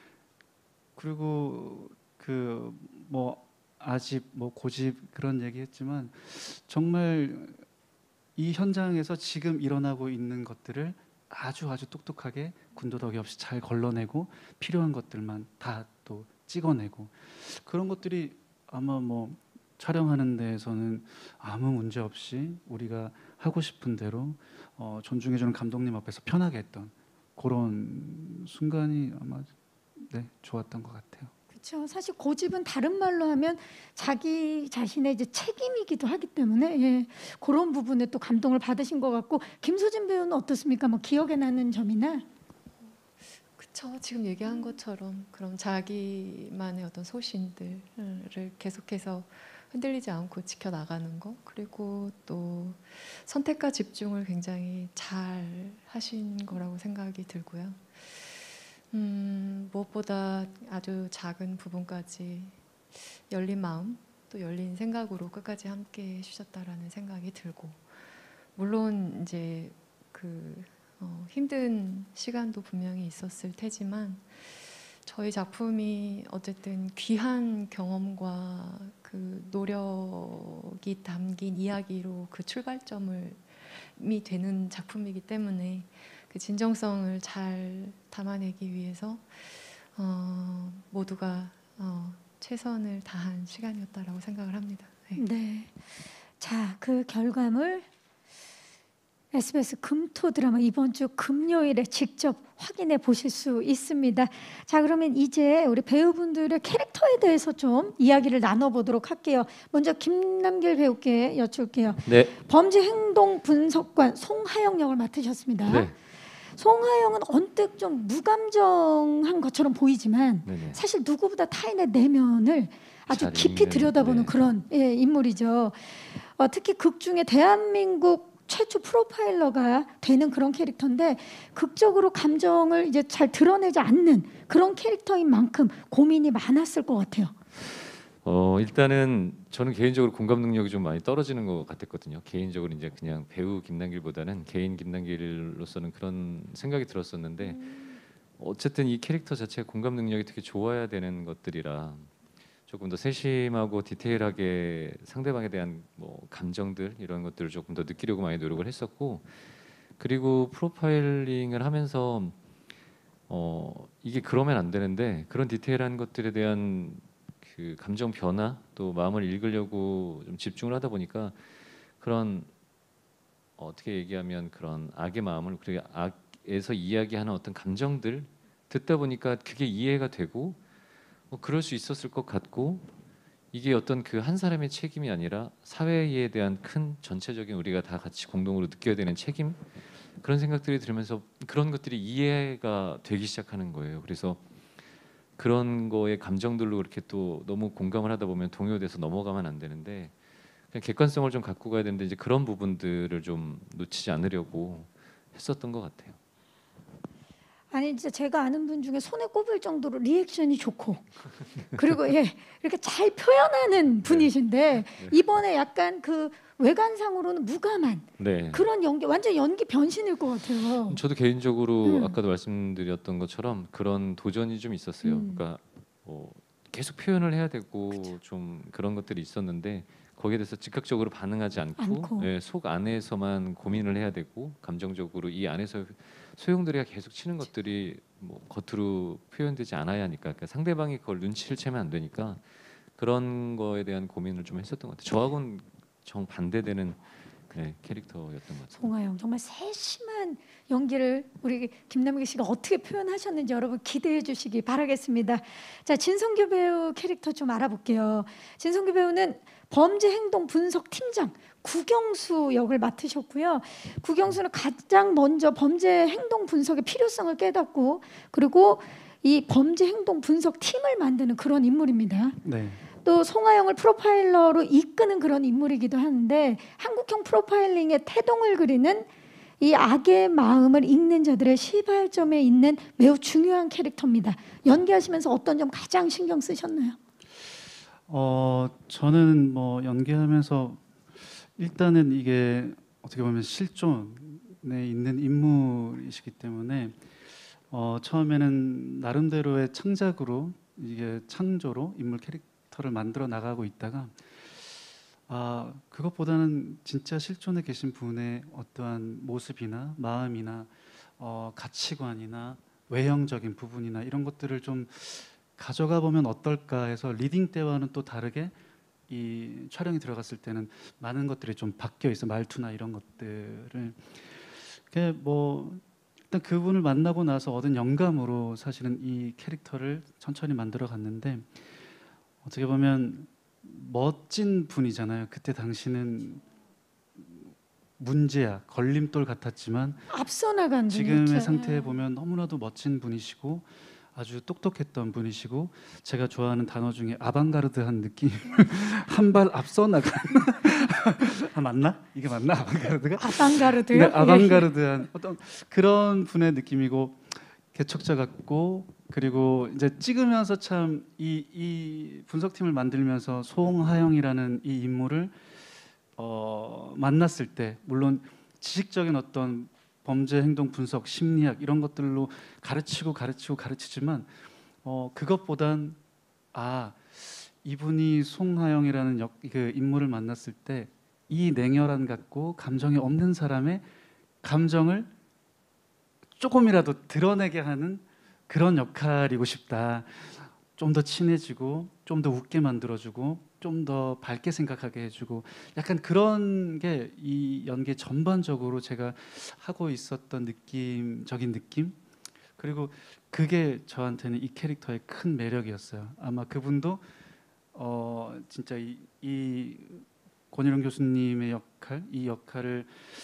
그리고 그 뭐 아집 뭐 고집 그런 얘기했지만 정말 이 현장에서 지금 일어나고 있는 것들을 아주 아주 똑똑하게 군더더기 없이 잘 걸러내고 필요한 것들만 다 또 찍어내고, 그런 것들이 아마 뭐 촬영하는 데에서는 아무 문제 없이 우리가 하고 싶은 대로 어, 존중해주는 감독님 앞에서 편하게 했던 그런 순간이 아마 네, 좋았던 것 같아요. 그렇죠. 사실 고집은 다른 말로 하면 자기 자신의 이제 책임이기도 하기 때문에 예, 그런 부분에 또 감동을 받으신 것 같고, 김소진 배우는 어떻습니까? 뭐 기억에 나는 점이나? 그쵸. 지금 얘기한 것처럼 그런 자기만의 어떤 소신들을 계속해서 흔들리지 않고 지켜나가는 거, 그리고 또 선택과 집중을 굉장히 잘 하신 거라고 생각이 들고요. 음, 무엇보다 아주 작은 부분까지 열린 마음 또 열린 생각으로 끝까지 함께 해주셨다라는 생각이 들고, 물론 이제 그 어, 힘든 시간도 분명히 있었을 테지만 저희 작품이 어쨌든 귀한 경험과 그 노력이 담긴 이야기로 그 출발점을 이 되는 작품이기 때문에 그 진정성을 잘 담아내기 위해서 어, 모두가 어, 최선을 다한 시간이었다라고 생각을 합니다. 네. 네. 자, 그 결과물 에스비에스 금토 드라마 이번 주 금요일에 직접 확인해 보실 수 있습니다. 자, 그러면 이제 우리 배우분들의 캐릭터에 대해서 좀 이야기를 나눠보도록 할게요. 먼저 김남길 배우께 여쭐게요. 네. 범죄 행동 분석관 송하영 역을 맡으셨습니다. 네. 송하영은 언뜻 좀 무감정한 것처럼 보이지만 네네. 사실 누구보다 타인의 내면을 아주 잘 깊이 읽는, 들여다보는 네. 그런 예, 인물이죠. 어, 특히 극 중에 대한민국 최초 프로파일러가 되는 그런 캐릭터인데 극적으로 감정을 이제 잘 드러내지 않는 그런 캐릭터인 만큼 고민이 많았을 것 같아요. 어 일단은 저는 개인적으로 공감 능력이 좀 많이 떨어지는 것 같았거든요. 개인적으로 이제 그냥 배우 김남길보다는 개인 김남길로서는 그런 생각이 들었었는데 음. 어쨌든 이 캐릭터 자체가 공감 능력이 되게 좋아야 되는 것들이라 조금 더 세심하고 디테일하게 상대방에 대한 뭐 감정들 이런 것들을 조금 더 느끼려고 많이 노력을 했었고 그리고 프로파일링을 하면서 어 이게 그러면 안 되는데 그런 디테일한 것들에 대한 그 감정 변화 또 마음을 읽으려고 좀 집중을 하다 보니까 그런 어떻게 얘기하면 그런 악의 마음을 그리고 악에서 이야기하는 어떤 감정들 듣다 보니까 그게 이해가 되고 뭐 그럴 수 있었을 것 같고 이게 어떤 그 한 사람의 책임이 아니라 사회에 대한 큰 전체적인 우리가 다 같이 공동으로 느껴야 되는 책임 그런 생각들이 들으면서 그런 것들이 이해가 되기 시작하는 거예요. 그래서 그런 거에 감정들로 그렇게 또 너무 공감을 하다 보면 동요돼서 넘어가면 안 되는데 그냥 객관성을 좀 갖고 가야 되는데 이제 그런 부분들을 좀 놓치지 않으려고 했었던 것 같아요. 아니 진짜 제가 아는 분 중에 손에 꼽을 정도로 리액션이 좋고 그리고 예 이렇게 잘 표현하는 분이신데 이번에 약간 그 외관상으로는 무감한 네. 그런 연기 완전 연기 변신일 것 같아요. 저도 개인적으로 음. 아까도 말씀드렸던 것처럼 그런 도전이 좀 있었어요. 음. 그러니까 뭐 계속 표현을 해야 되고 그쵸. 좀 그런 것들이 있었는데 거기에 대해서 즉각적으로 반응하지 않고, 않고. 예, 속 안에서만 고민을 해야 되고 감정적으로 이 안에서 소용돌이가 계속 치는 것들이 뭐 겉으로 표현되지 않아야 하니까 그러니까 상대방이 그걸 눈치를 채면 안 되니까 그런 거에 대한 고민을 좀 했었던 것 같아요. 저하고는 정 반대되는 네, 캐릭터였던 것 같아요. 송하영 정말 세심한 연기를 우리 김남길 씨가 어떻게 표현하셨는지 여러분 기대해 주시기 바라겠습니다. 자, 진성규 배우 캐릭터 좀 알아볼게요. 진성규 배우는 범죄 행동 분석 팀장 구경수 역을 맡으셨고요. 구경수는 가장 먼저 범죄 행동 분석의 필요성을 깨닫고 그리고 이 범죄 행동 분석 팀을 만드는 그런 인물입니다. 네. 또 송하영을 프로파일러로 이끄는 그런 인물이기도 하는데 한국형 프로파일링의 태동을 그리는 이 악의 마음을 읽는 자들의 시발점에 있는 매우 중요한 캐릭터입니다. 연기하시면서 어떤 점 가장 신경 쓰셨나요? 어 저는 뭐 연기하면서 일단은 이게 어떻게 보면 실존에 있는 인물이시기 때문에 어 처음에는 나름대로의 창작으로 이게 창조로 인물 캐릭터를 만들어 나가고 있다가 아 그것보다는 진짜 실존에 계신 분의 어떠한 모습이나 마음이나 어, 가치관이나 외형적인 부분이나 이런 것들을 좀 가져가 보면 어떨까 해서 리딩 때와는 또 다르게 이 촬영이 들어갔을 때는 많은 것들이 좀 바뀌어 있어 말투나 이런 것들을 그게 뭐 일단 그분을 만나고 나서 얻은 영감으로 사실은 이 캐릭터를 천천히 만들어 갔는데 어떻게 보면 멋진 분이잖아요. 그때 당시는 문제야 걸림돌 같았지만 앞서 나간 지금의 분이었죠. 상태에 보면 너무나도 멋진 분이시고 아주 똑똑했던 분이시고 제가 좋아하는 단어 중에 아방가르드한 느낌을 한 발 앞서 나간 아, 맞나? 이게 맞나? 아방가르드가? 아방가르드요? 네, 아방가르드한 어떤 그런 분의 느낌이고 개척자 같고 그리고 이제 찍으면서 참 이 이 분석팀을 만들면서 송하영이라는 이 인물을 어, 만났을 때 물론 지식적인 어떤 범죄 행동 분석, 심리학 이런 것들로 가르치고 가르치고 가르치지만 어, 그것보단 아 이분이 송하영이라는 역, 그 인물을 만났을 때 이 냉혈한 같고 감정이 없는 사람의 감정을 조금이라도 드러내게 하는 그런 역할이고 싶다. 좀 더 친해지고 좀 더 웃게 만들어주고 좀 더 밝게 생각하게 해주고 약간 그런 게 이 연기 전반적으로 제가 하고 있었던 느낌적인 느낌 그리고 그게 저한테는 이 캐릭터의 큰 매력이었어요. 아마 그분도 어 진짜 이, 이 권일용 교수님의 역할 이 역할을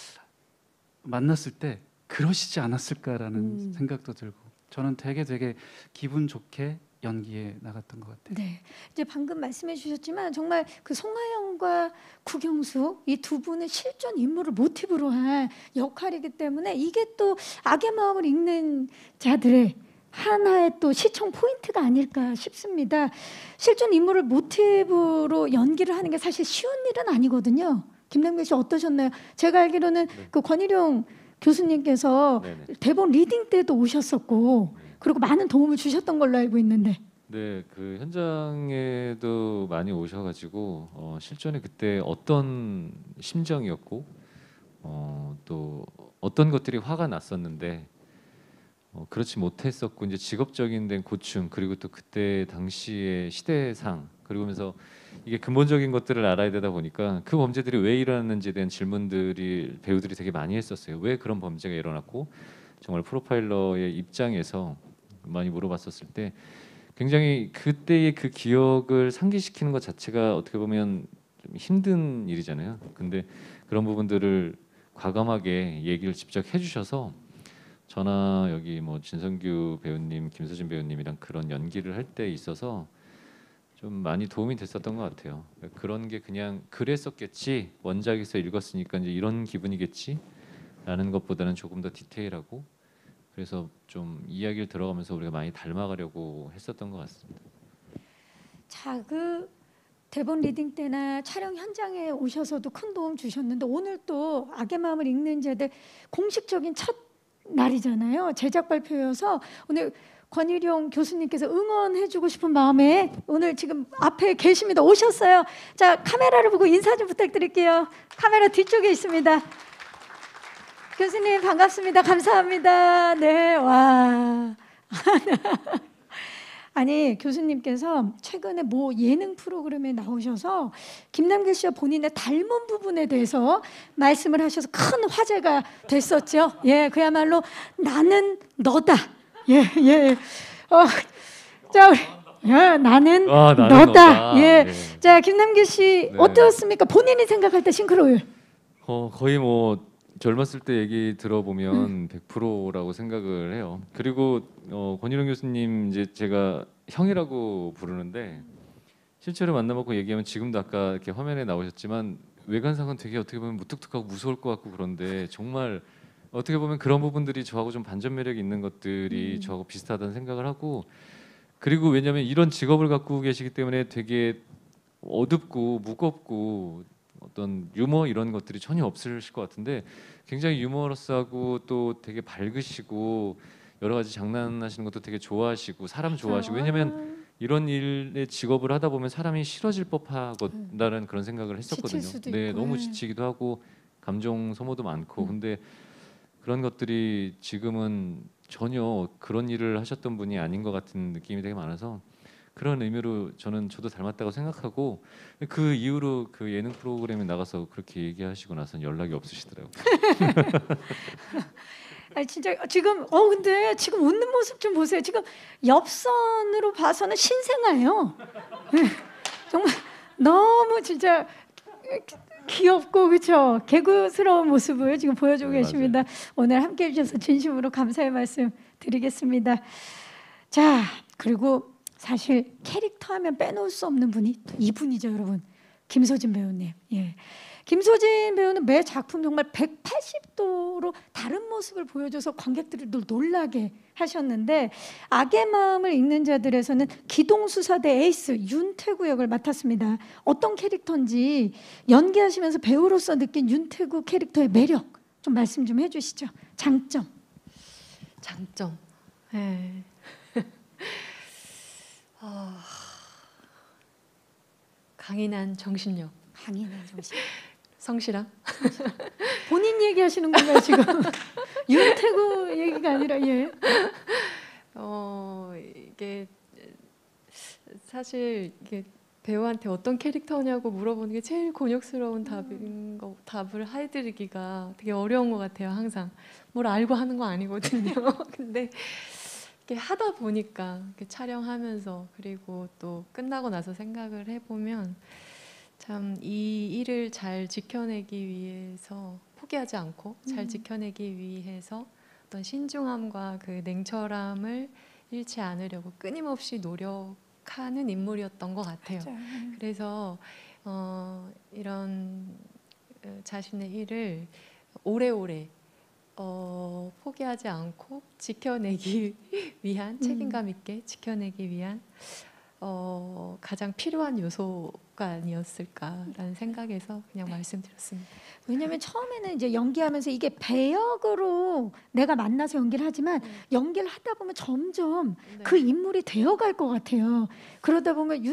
만났을 때 그러시지 않았을까라는 음. 생각도 들고 저는 되게 되게 기분 좋게 연기에 나갔던 것 같아요. 네, 이제 방금 말씀해 주셨지만 정말 그 송하영과 구경수 이 두 분은 실존 인물을 모티브로 한 역할이기 때문에 이게 또 악의 마음을 읽는 자들의 하나의 또 시청 포인트가 아닐까 싶습니다. 실존 인물을 모티브로 연기를 하는 게 사실 쉬운 일은 아니거든요. 김남길 씨 어떠셨나요? 제가 알기로는 네. 그 권일용 교수님께서 네네. 대본 리딩 때도 오셨었고 그리고 많은 도움을 주셨던 걸로 알고 있는데. 네, 그 현장에도 많이 오셔가지고 어, 실전에 그때 어떤 심정이었고 어, 또 어떤 것들이 화가 났었는데 어, 그렇지 못했었고 이제 직업적인 된 고충 그리고 또 그때 당시의 시대상 그러면서 이게 근본적인 것들을 알아야 되다 보니까 그 범죄들이 왜 일어났는지에 대한 질문들이 배우들이 되게 많이 했었어요. 왜 그런 범죄가 일어났고 정말 프로파일러의 입장에서 많이 물어봤었을 때 굉장히 그때의 그 기억을 상기시키는 것 자체가 어떻게 보면 좀 힘든 일이잖아요. 근데 그런 부분들을 과감하게 얘기를 직접 해주셔서 저나 여기 뭐 진성규 배우님, 김서진 배우님이랑 그런 연기를 할 때 있어서 좀 많이 도움이 됐었던 것 같아요. 그런 게 그냥 그랬었겠지 원작에서 읽었으니까 이제 이런 기분이겠지라는 것보다는 조금 더 디테일하고 그래서 좀 이야기를 들어가면서 우리가 많이 닮아가려고 했었던 것 같습니다. 자, 그 대본 리딩 때나 촬영 현장에 오셔서도 큰 도움 주셨는데 오늘 또 악의 마음을 읽는 자들 공식적인 첫 날이잖아요. 제작 발표여서 오늘 권일용 교수님께서 응원해주고 싶은 마음에 오늘 지금 앞에 계십니다. 오셨어요. 자, 카메라를 보고 인사 좀 부탁드릴게요. 카메라 뒤쪽에 있습니다. 교수님 반갑습니다. 감사합니다. 네, 와. 아니 교수님께서 최근에 뭐 예능 프로그램에 나오셔서 김남길 씨와 본인의 닮은 부분에 대해서 말씀을 하셔서 큰 화제가 됐었죠. 예, 그야말로 나는 너다. 예, 예. 어, 자, 우리, 야, 나는, 아, 나는 너다. 너다. 예, 네. 자 김남길 씨 네. 어떠셨습니까? 본인이 생각할 때 싱크로율. 어, 거의 뭐 젊었을 때 얘기 들어보면 음. 백 퍼센트라고 생각을 해요. 그리고 어, 권일용 교수님 이제 제가 형이라고 부르는데 실제로 만나보고 얘기하면 지금도 아까 이렇게 화면에 나오셨지만 외관상은 되게 어떻게 보면 무뚝뚝하고 무서울 것 같고 그런데 정말 어떻게 보면 그런 부분들이 저하고 좀 반전 매력이 있는 것들이 음. 저하고 비슷하다는 생각을 하고 그리고 왜냐하면 이런 직업을 갖고 계시기 때문에 되게 어둡고 무겁고 어떤 유머 이런 것들이 전혀 없으실 것 같은데 굉장히 유머러스하고 또 되게 밝으시고 여러 가지 장난하시는 것도 되게 좋아하시고 사람 좋아하시고 왜냐하면 이런 일의 직업을 하다 보면 사람이 싫어질 법하다는 그런 생각을 했었거든요. 네, 있고. 너무 지치기도 하고 감정 소모도 많고 음. 근데 그런 것들이 지금은 전혀 그런 일을 하셨던 분이 아닌 것 같은 느낌이 되게 많아서 그런 의미로 저는 저도 닮았다고 생각하고 그 이후로 그 예능 프로그램에 나가서 그렇게 얘기하시고 나서는 연락이 없으시더라고요. 아니 진짜 지금 어 근데 지금 웃는 모습 좀 보세요. 지금 옆선으로 봐서는 신생아예요. 정말 너무 진짜 귀엽고 그렇죠. 개구스러운 모습을 지금 보여주고 네, 계십니다. 맞아요. 오늘 함께해 주셔서 진심으로 감사의 말씀 드리겠습니다. 자 그리고 사실 캐릭터 하면 빼놓을 수 없는 분이 이분이죠, 여러분. 김소진 배우님. 예. 김소진 배우는 매 작품 정말 백팔십 도로 다른 모습을 보여줘서 관객들을 놀라게 하셨는데 악의 마음을 읽는 자들에서는 기동수사대 에이스 윤태구 역을 맡았습니다. 어떤 캐릭터인지 연기하시면서 배우로서 느낀 윤태구 캐릭터의 매력 좀 말씀 좀 해주시죠. 장점. 장점. 네. 어... 강인한 정신력. 강인한 정신력. 성실함. 본인 얘기하시는 건가요 지금? 윤태구 얘기가 아니라 예. 어 이게 사실 이게 배우한테 어떤 캐릭터냐고 물어보는 게 제일 곤욕스러운 답인 거 답을 해드리기가 되게 어려운 것 같아요. 항상 뭘 알고 하는 거 아니거든요. 근데 이렇게 하다 보니까 이렇게 촬영하면서 그리고 또 끝나고 나서 생각을 해보면 참 이 일을 잘 지켜내기 위해서 포기하지 않고 잘 음. 지켜내기 위해서 어떤 신중함과 그 냉철함을 잃지 않으려고 끊임없이 노력하는 인물이었던 것 같아요. 맞아요. 그래서 어, 이런 어, 자신의 일을 오래오래 어, 포기하지 않고 지켜내기 위한 책임감 있게 지켜내기 위한 어, 가장 필요한 요소가 아니었을까라는 생각에서 그냥 말씀드렸습니다. 왜냐면 처음에는 이제 연기하면서 이게 배역으로 내가 만나서 연기를 하지만 연기를 하다 보면 점점 네. 그 인물이 되어갈 것 같아요. 그러다 보면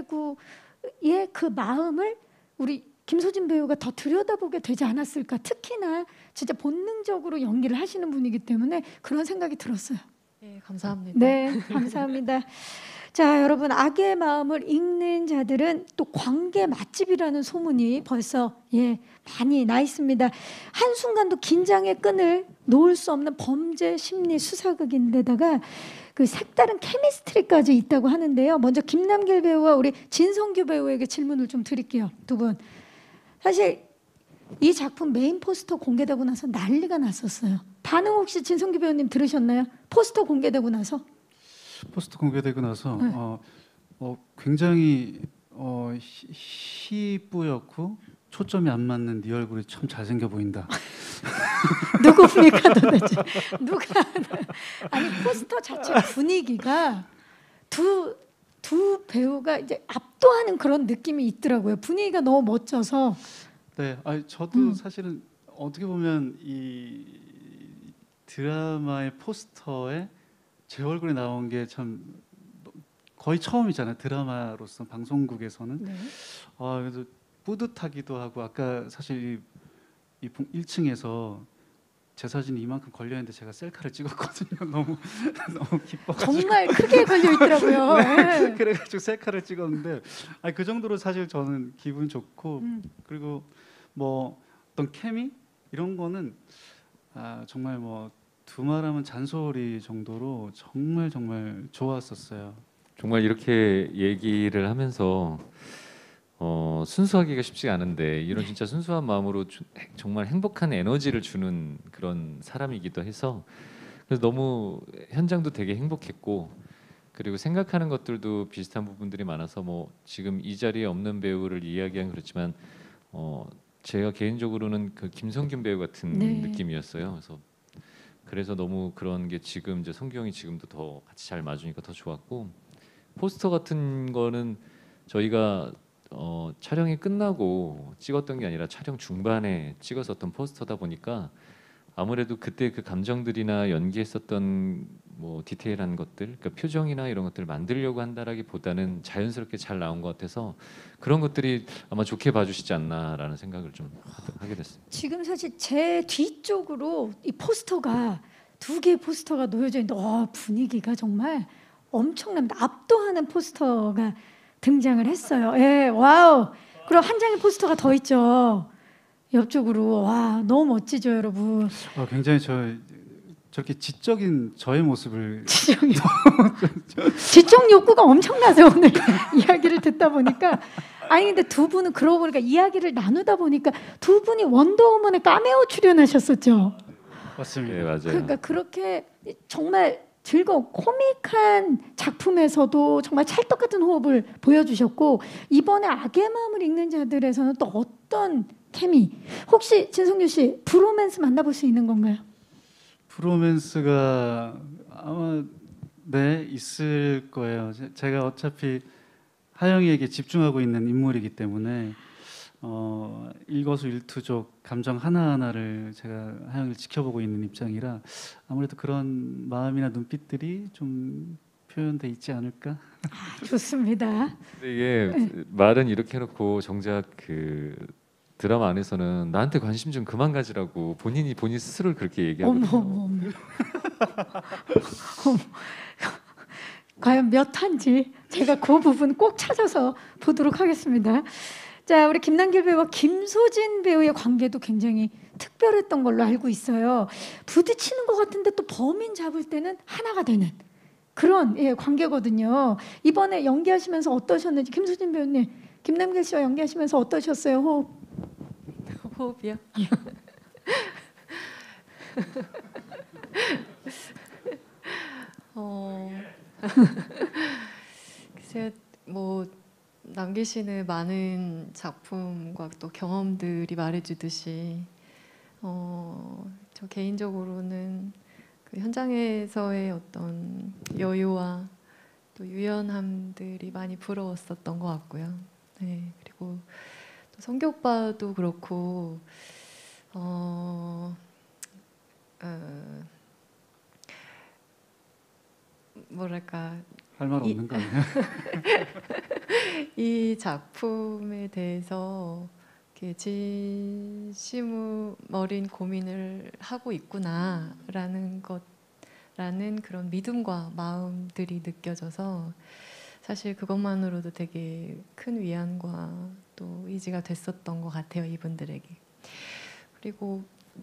윤태구의 그 마음을 우리 김소진 배우가 더 들여다보게 되지 않았을까. 특히나 진짜 본능적으로 연기를 하시는 분이기 때문에 그런 생각이 들었어요. 네, 감사합니다. 네, 감사합니다. 자, 여러분, 악의 마음을 읽는 자들은 또 관계 맛집이라는 소문이 벌써 예 많이 나 있습니다. 한 순간도 긴장의 끈을 놓을 수 없는 범죄 심리 수사극인데다가 그 색다른 케미스트리까지 있다고 하는데요. 먼저 김남길 배우와 우리 진성규 배우에게 질문을 좀 드릴게요. 두 분. 사실 이 작품 메인 포스터 공개되고 나서 난리가 났었어요. 반응 혹시 진성규 배우님 들으셨나요? 포스터 공개되고 나서? 포스터 공개되고 나서 네. 어, 어, 굉장히 어, 희- 희뿌옇고 초점이 안 맞는 네 얼굴이 참 잘생겨 보인다. 누굽니까 도대체? 누가? 아니 포스터 자체 분위기가 두, 두 배우가 이제 압도하는 그런 느낌이 있더라고요. 분위기가 너무 멋져서. 네, 아니, 저도 음. 사실은 어떻게 보면 이 드라마의 포스터에 제 얼굴이 나온 게 참 거의 처음이잖아요. 드라마로서 방송국에서는. 네. 아, 그래서 뿌듯하기도 하고 아까 사실 이, 이 일 층에서 제 사진이 이만큼 걸려 있는데 제가 셀카를 찍었거든요. 너무 너무 기뻐가지고. 정말 크게 걸려 있더라고요. 네, 네. 그래가지고 셀카를 찍었는데, 아니, 그 정도로 사실 저는 기분 좋고 음. 그리고 뭐 어떤 케미 이런 거는 아, 정말 뭐 두말하면 잔소리 정도로 정말 정말 좋았었어요. 정말 이렇게 얘기를 하면서 어, 순수하기가 쉽지 않은데 이런 진짜 순수한 마음으로 주, 정말 행복한 에너지를 주는 그런 사람이기도 해서 그래서 너무 현장도 되게 행복했고 그리고 생각하는 것들도 비슷한 부분들이 많아서 뭐 지금 이 자리에 없는 배우를 이야기한 그렇지만 어, 제가 개인적으로는 그 김성균 배우 같은 네. 느낌이었어요. 그래서 그래서 너무 그런 게 지금 이제 성규 형이 지금도 더 같이 잘 맞으니까 더 좋았고 포스터 같은 거는 저희가 어, 촬영이 끝나고 찍었던 게 아니라 촬영 중반에 찍었었던 포스터다 보니까 아무래도 그때 그 감정들이나 연기했었던 뭐 디테일한 것들, 그러니까 표정이나 이런 것들을 만들려고 한다라기보다는 자연스럽게 잘 나온 것 같아서 그런 것들이 아마 좋게 봐주시지 않나라는 생각을 좀 하게 됐어요. 지금 사실 제 뒤쪽으로 이 포스터가 두 개의 포스터가 놓여져 있는데 와, 분위기가 정말 엄청납니다. 압도하는 포스터가 등장을 했어요. 예, 와우. 그리고 한 장의 포스터가 더 있죠. 옆쪽으로. 와, 너무 멋지죠, 여러분. 아, 굉장히 저 저렇게 지적인 저의 모습을 지적이 지적 욕구가 엄청나서 오늘 이야기를 듣다 보니까 아니 근데 두 분은 그러고 보니까 이야기를 나누다 보니까 두 분이 원더우먼에 카메오 출연하셨었죠. 맞습니다. 네, 맞아요. 그러니까 그렇게 정말 즐거운 코믹한 작품에서도 정말 찰떡 같은 호흡을 보여주셨고 이번에 악의 마음을 읽는 자들에서는 또 어떤 케미 혹시 진성규 씨 브로맨스 만나볼 수 있는 건가요? 브로맨스가 아마 네 있을 거예요. 제- 제가 어차피 하영이에게 집중하고 있는 인물이기 때문에 어, 일거수일투족 감정 하나하나를 제가 하영이를 지켜보고 있는 입장이라 아무래도 그런 마음이나 눈빛들이 좀 표현돼 있지 않을까? 아, 좋습니다. 근데 이게 말은 이렇게 해놓고 정작 그 드라마 안에서는 나한테 관심 좀 그만 가지라고 본인이 본인 스스로를 그렇게 어머 얘기하거든요. 어머 어머. 과연 몇 화인지 제가 그 부분 꼭 찾아서 보도록 하겠습니다. 자, 우리 김남길 배우와 김소진 배우의 관계도 굉장히 특별했던 걸로 알고 있어요. 부딪히는 것 같은데 또 범인 잡을 때는 하나가 되는 그런 예, 관계거든요. 이번에 연기하시면서 어떠셨는지 김소진 배우님, 김남길 씨와 연기하시면서 어떠셨어요? 호흡. 호흡이요? 예. 어, 글쎄요, 뭐 남길 씨는 많은 작품과 또 경험들이 말해주듯이, 어, 저 개인적으로는 그 현장에서의 어떤 여유와 또 유연함들이 많이 부러웠었던 것 같고요. 네, 그리고 또 성규 오빠도 그렇고, 어, 어, 뭐랄까 할 말 이- 없는 거 아니야? 이 작품에 대해서 이렇게 진심 어린 고민을 하고 있구나라는 것라는 그런 믿음과 마음들이 느껴져서 사실 그것만으로도 되게 큰 위안과 또 의지가 됐었던 것 같아요, 이분들에게. 그리고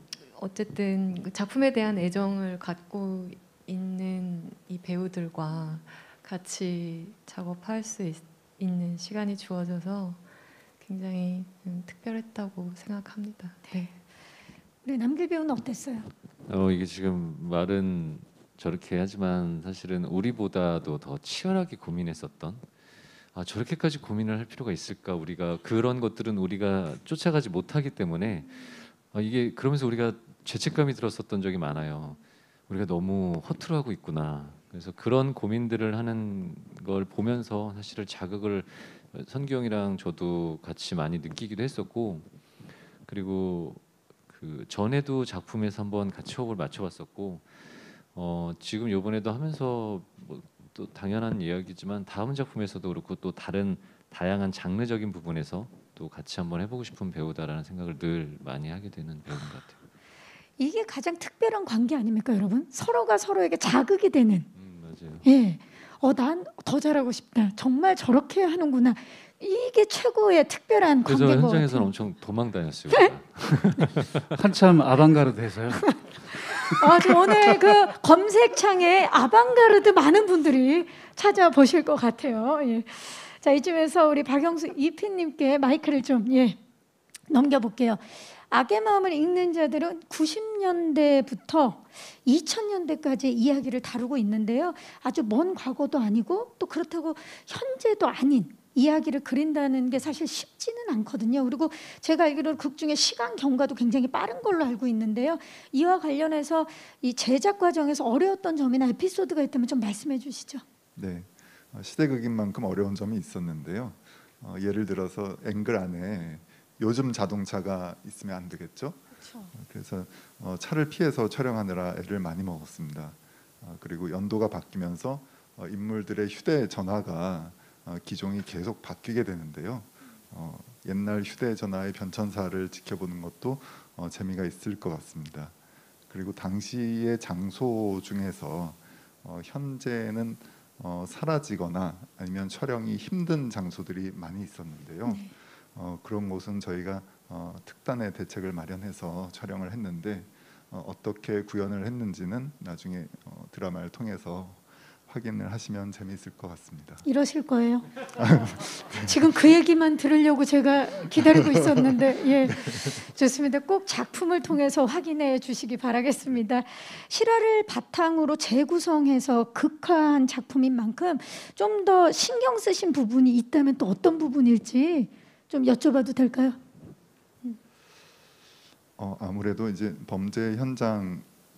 어쨌든 그 작품에 대한 애정을 갖고 있는 이 배우들과 같이 작업할 수 있, 있는 시간이 주어져서 굉장히 음, 특별했다고 생각합니다. 네. 우리 남길 배우는 어땠어요? 어 이게 지금 말은 저렇게 하지만 사실은 우리보다도 더 치열하게 고민했었던, 아 저렇게까지 고민을 할 필요가 있을까, 우리가 그런 것들은 우리가 쫓아가지 못하기 때문에 아, 이게 그러면서 우리가 죄책감이 들었었던 적이 많아요. 우리가 너무 허투루 하고 있구나. 그래서 그런 고민들을 하는 걸 보면서 사실은 자극을 선기 형이랑 저도 같이 많이 느끼기도 했었고, 그리고 그 전에도 작품에서 한번 같이 호흡을 맞춰봤었고, 어 지금 이번에도 하면서 뭐 또 당연한 이야기지만 다음 작품에서도 그렇고 또 다른 다양한 장르적인 부분에서 또 같이 한번 해보고 싶은 배우다라는 생각을 늘 많이 하게 되는 배우인 것 같아요. 이게 가장 특별한 관계 아닙니까, 여러분? 서로가 서로에게 자극이 되는. 음, 맞아요. 예. 어, 난 더 잘하고 싶다. 정말 저렇게 하는구나. 이게 최고의 특별한 그래서 관계인 것 현장에서는 같아요. 엄청 도망 다녔어요. 우리가. 한참 아방가르드해서요. 아, 저 오늘 그 검색창에 아방가르드 많은 분들이 찾아보실 것 같아요. 예. 자, 이쯤에서 우리 박영수 이피님께 마이크를 좀 예, 넘겨볼게요. 악의 마음을 읽는 자들은 구십 년대부터 이천 년대까지의 이야기를 다루고 있는데요. 아주 먼 과거도 아니고 또 그렇다고 현재도 아닌 이야기를 그린다는 게 사실 쉽지는 않거든요. 그리고 제가 알기로는 극 중에 시간 경과도 굉장히 빠른 걸로 알고 있는데요. 이와 관련해서 이 제작 과정에서 어려웠던 점이나 에피소드가 있다면 좀 말씀해 주시죠. 네, 어, 시대극인 만큼 어려운 점이 있었는데요. 어, 예를 들어서 앵글 안에 요즘 자동차가 있으면 안 되겠죠. 그렇죠. 그래서 어, 차를 피해서 촬영하느라 애를 많이 먹었습니다. 어, 그리고 연도가 바뀌면서 어, 인물들의 휴대전화가 어, 기종이 계속 바뀌게 되는데요. 어, 옛날 휴대전화의 변천사를 지켜보는 것도 어, 재미가 있을 것 같습니다. 그리고 당시의 장소 중에서 어, 현재는 어, 사라지거나 아니면 촬영이 힘든 장소들이 많이 있었는데요. 네. 어, 그런 곳은 저희가 어, 특단의 대책을 마련해서 촬영을 했는데 어, 어떻게 구현을 했는지는 나중에 어, 드라마를 통해서 확인을 하시면 재미있을 것 같습니다. 이러실 거예요? 지금 그 얘기만 들으려고 제가 기다리고 있었는데 예, 좋습니다. 꼭 작품을 통해서 확인해 주시기 바라겠습니다. 실화를 바탕으로 재구성해서 극화한 작품인 만큼 좀 더 신경 쓰신 부분이 있다면 또 어떤 부분일지 좀 여쭤봐도 될까요? 어, 아무래도 이제 범죄 현장이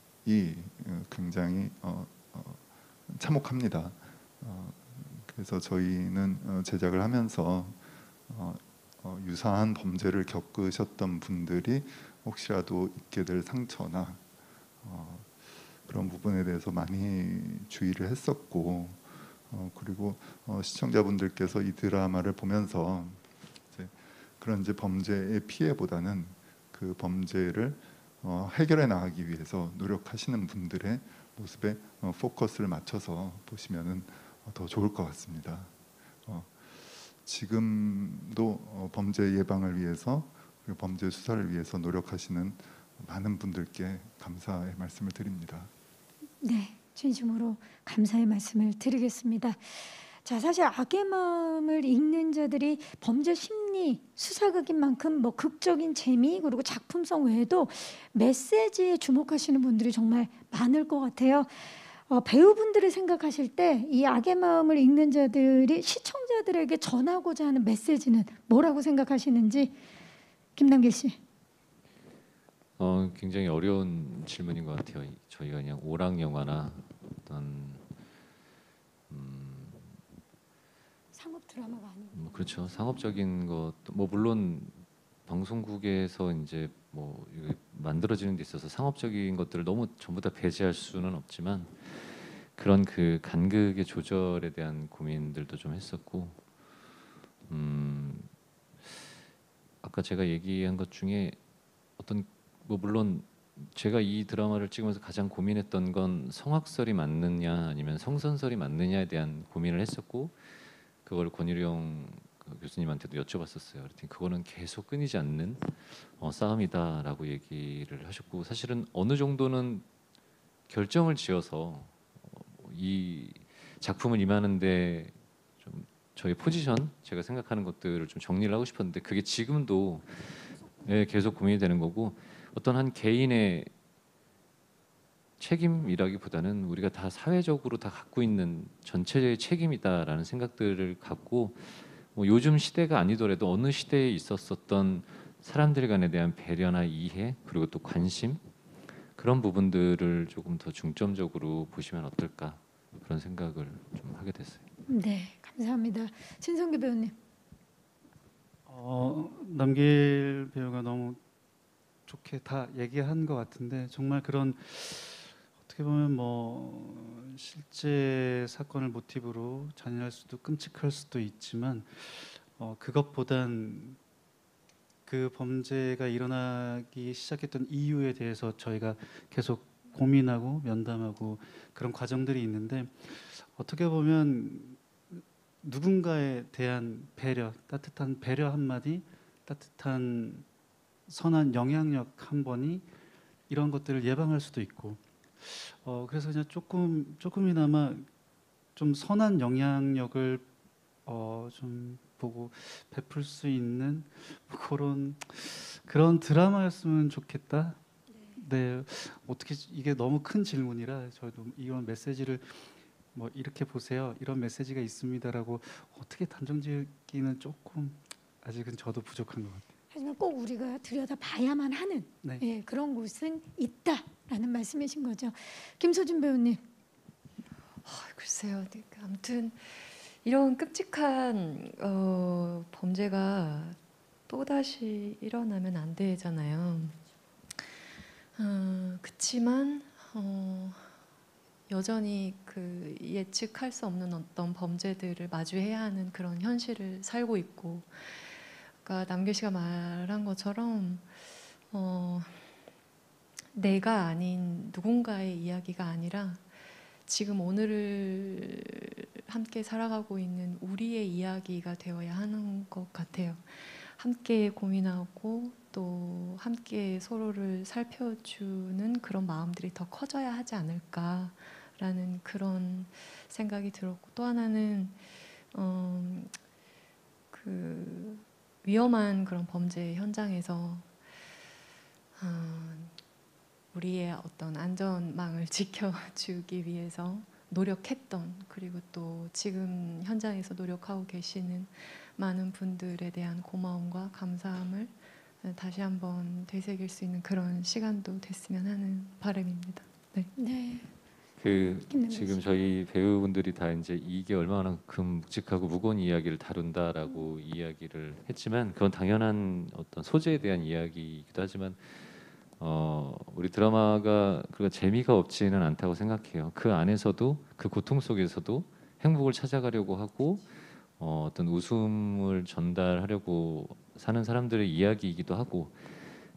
굉장히 어, 어, 참혹합니다. 어, 그래서 저희는 어, 제작을 하면서 어, 어, 유사한 범죄를 겪으셨던 분들이 혹시라도 있게 될 상처나 어, 그런 부분에 대해서 많이 주의를 했었고, 어, 그리고 어, 시청자분들께서 이 드라마를 보면서 이제 그런 이제 범죄의 피해보다는 그 범죄를 어, 해결해 나가기 위해서 노력하시는 분들의 모습에 어, 포커스를 맞춰서 보시면은 어, 더 좋을 것 같습니다. 어, 지금도 어, 범죄 예방을 위해서 그리고 범죄 수사를 위해서 노력하시는 많은 분들께 감사의 말씀을 드립니다. 네, 진심으로 감사의 말씀을 드리겠습니다. 자, 사실 악의 마음을 읽는 자들이 범죄 심리 수사극인 만큼 뭐 극적인 재미 그리고 작품성 외에도 메시지에 주목하시는 분들이 정말 많을 것 같아요. 어, 배우분들이 생각하실 때 이 악의 마음을 읽는 자들이 시청자들에게 전하고자 하는 메시지는 뭐라고 생각하시는지 김남길 씨. 어, 굉장히 어려운 질문인 것 같아요. 저희가 그냥 오락 영화나 어떤 음, 상업 드라마가 아니고 뭐 그렇죠. 상업적인 것도 뭐 물론 방송국에서 이제 뭐 이게 만들어지는 데 있어서 상업적인 것들을 너무 전부 다 배제할 수는 없지만 그런 그 간극의 조절에 대한 고민들도 좀 했었고, 음, 아까 제가 얘기한 것 중에 어떤 뭐 물론 제가 이 드라마를 찍으면서 가장 고민했던 건 성악설이 맞느냐 아니면 성선설이 맞느냐에 대한 고민을 했었고, 그걸 권일용 교수님한테도 여쭤봤었어요. 그랬더니 그거는 계속 끊이지 않는 어, 싸움이다라고 얘기를 하셨고, 사실은 어느 정도는 결정을 지어서 어, 이 작품을 임하는데 좀 저희 포지션, 제가 생각하는 것들을 좀 정리를 하고 싶었는데 그게 지금도 예, 계속 고민이 되는 거고, 어떤 한 개인의 책임이라기보다는 우리가 다 사회적으로 다 갖고 있는 전체적인 책임이다라는 생각들을 갖고, 뭐 요즘 시대가 아니더라도 어느 시대에 있었었던 사람들 간에 대한 배려나 이해 그리고 또 관심, 그런 부분들을 조금 더 중점적으로 보시면 어떨까, 그런 생각을 좀 하게 됐어요. 네, 감사합니다. 신성기 배우님. 어, 남길 배우가 너무 좋게 다 얘기한 것 같은데, 정말 그런 어떻게 보면 뭐 실제 사건을 모티브로 잔인할 수도 끔찍할 수도 있지만 어, 그것보단 그 범죄가 일어나기 시작했던 이유에 대해서 저희가 계속 고민하고 면담하고 그런 과정들이 있는데, 어떻게 보면 누군가에 대한 배려, 따뜻한 배려 한마디, 따뜻한 선한 영향력 한 번이 이런 것들을 예방할 수도 있고, 어, 그래서 그냥 조금 조금이나마 좀 선한 영향력을 어, 좀 보고 베풀 수 있는 그런 그런 드라마였으면 좋겠다. 네, 어떻게 이게 너무 큰 질문이라 저도 이런 메시지를 뭐 이렇게 보세요, 이런 메시지가 있습니다라고 어떻게 단정짓기는 조금 아직은 저도 부족한 것 같아요. 하지만 꼭 우리가 들여다봐야만 하는 네. 예, 그런 곳은 있다라는 말씀이신 거죠. 김소준 배우님. 어, 글쎄요. 아무튼 이런 끔찍한 어, 범죄가 또다시 일어나면 안 되잖아요. 어, 그치만 어, 여전히 그 예측할 수 없는 어떤 범죄들을 마주해야 하는 그런 현실을 살고 있고, 그러니까 남길 씨가 말한 것처럼 어, 내가 아닌 누군가의 이야기가 아니라 지금 오늘을 함께 살아가고 있는 우리의 이야기가 되어야 하는 것 같아요. 함께 고민하고 또 함께 서로를 살펴주는 그런 마음들이 더 커져야 하지 않을까라는 그런 생각이 들었고, 또 하나는 어, 그 위험한 그런 범죄 현장에서 어, 우리의 어떤 안전망을 지켜주기 위해서 노력했던, 그리고 또 지금 현장에서 노력하고 계시는 많은 분들에 대한 고마움과 감사함을 다시 한번 되새길 수 있는 그런 시간도 됐으면 하는 바람입니다. 네. 네. 그 지금 저희 배우분들이 다 이제 이게 얼마만큼 묵직하고 무거운 이야기를 다룬다라고 음. 이야기를 했지만, 그건 당연한 어떤 소재에 대한 이야기이기도 하지만 어, 우리 드라마가 그 재미가 없지는 않다고 생각해요. 그 안에서도, 그 고통 속에서도 행복을 찾아가려고 하고 어, 어떤 웃음을 전달하려고 사는 사람들의 이야기이기도 하고,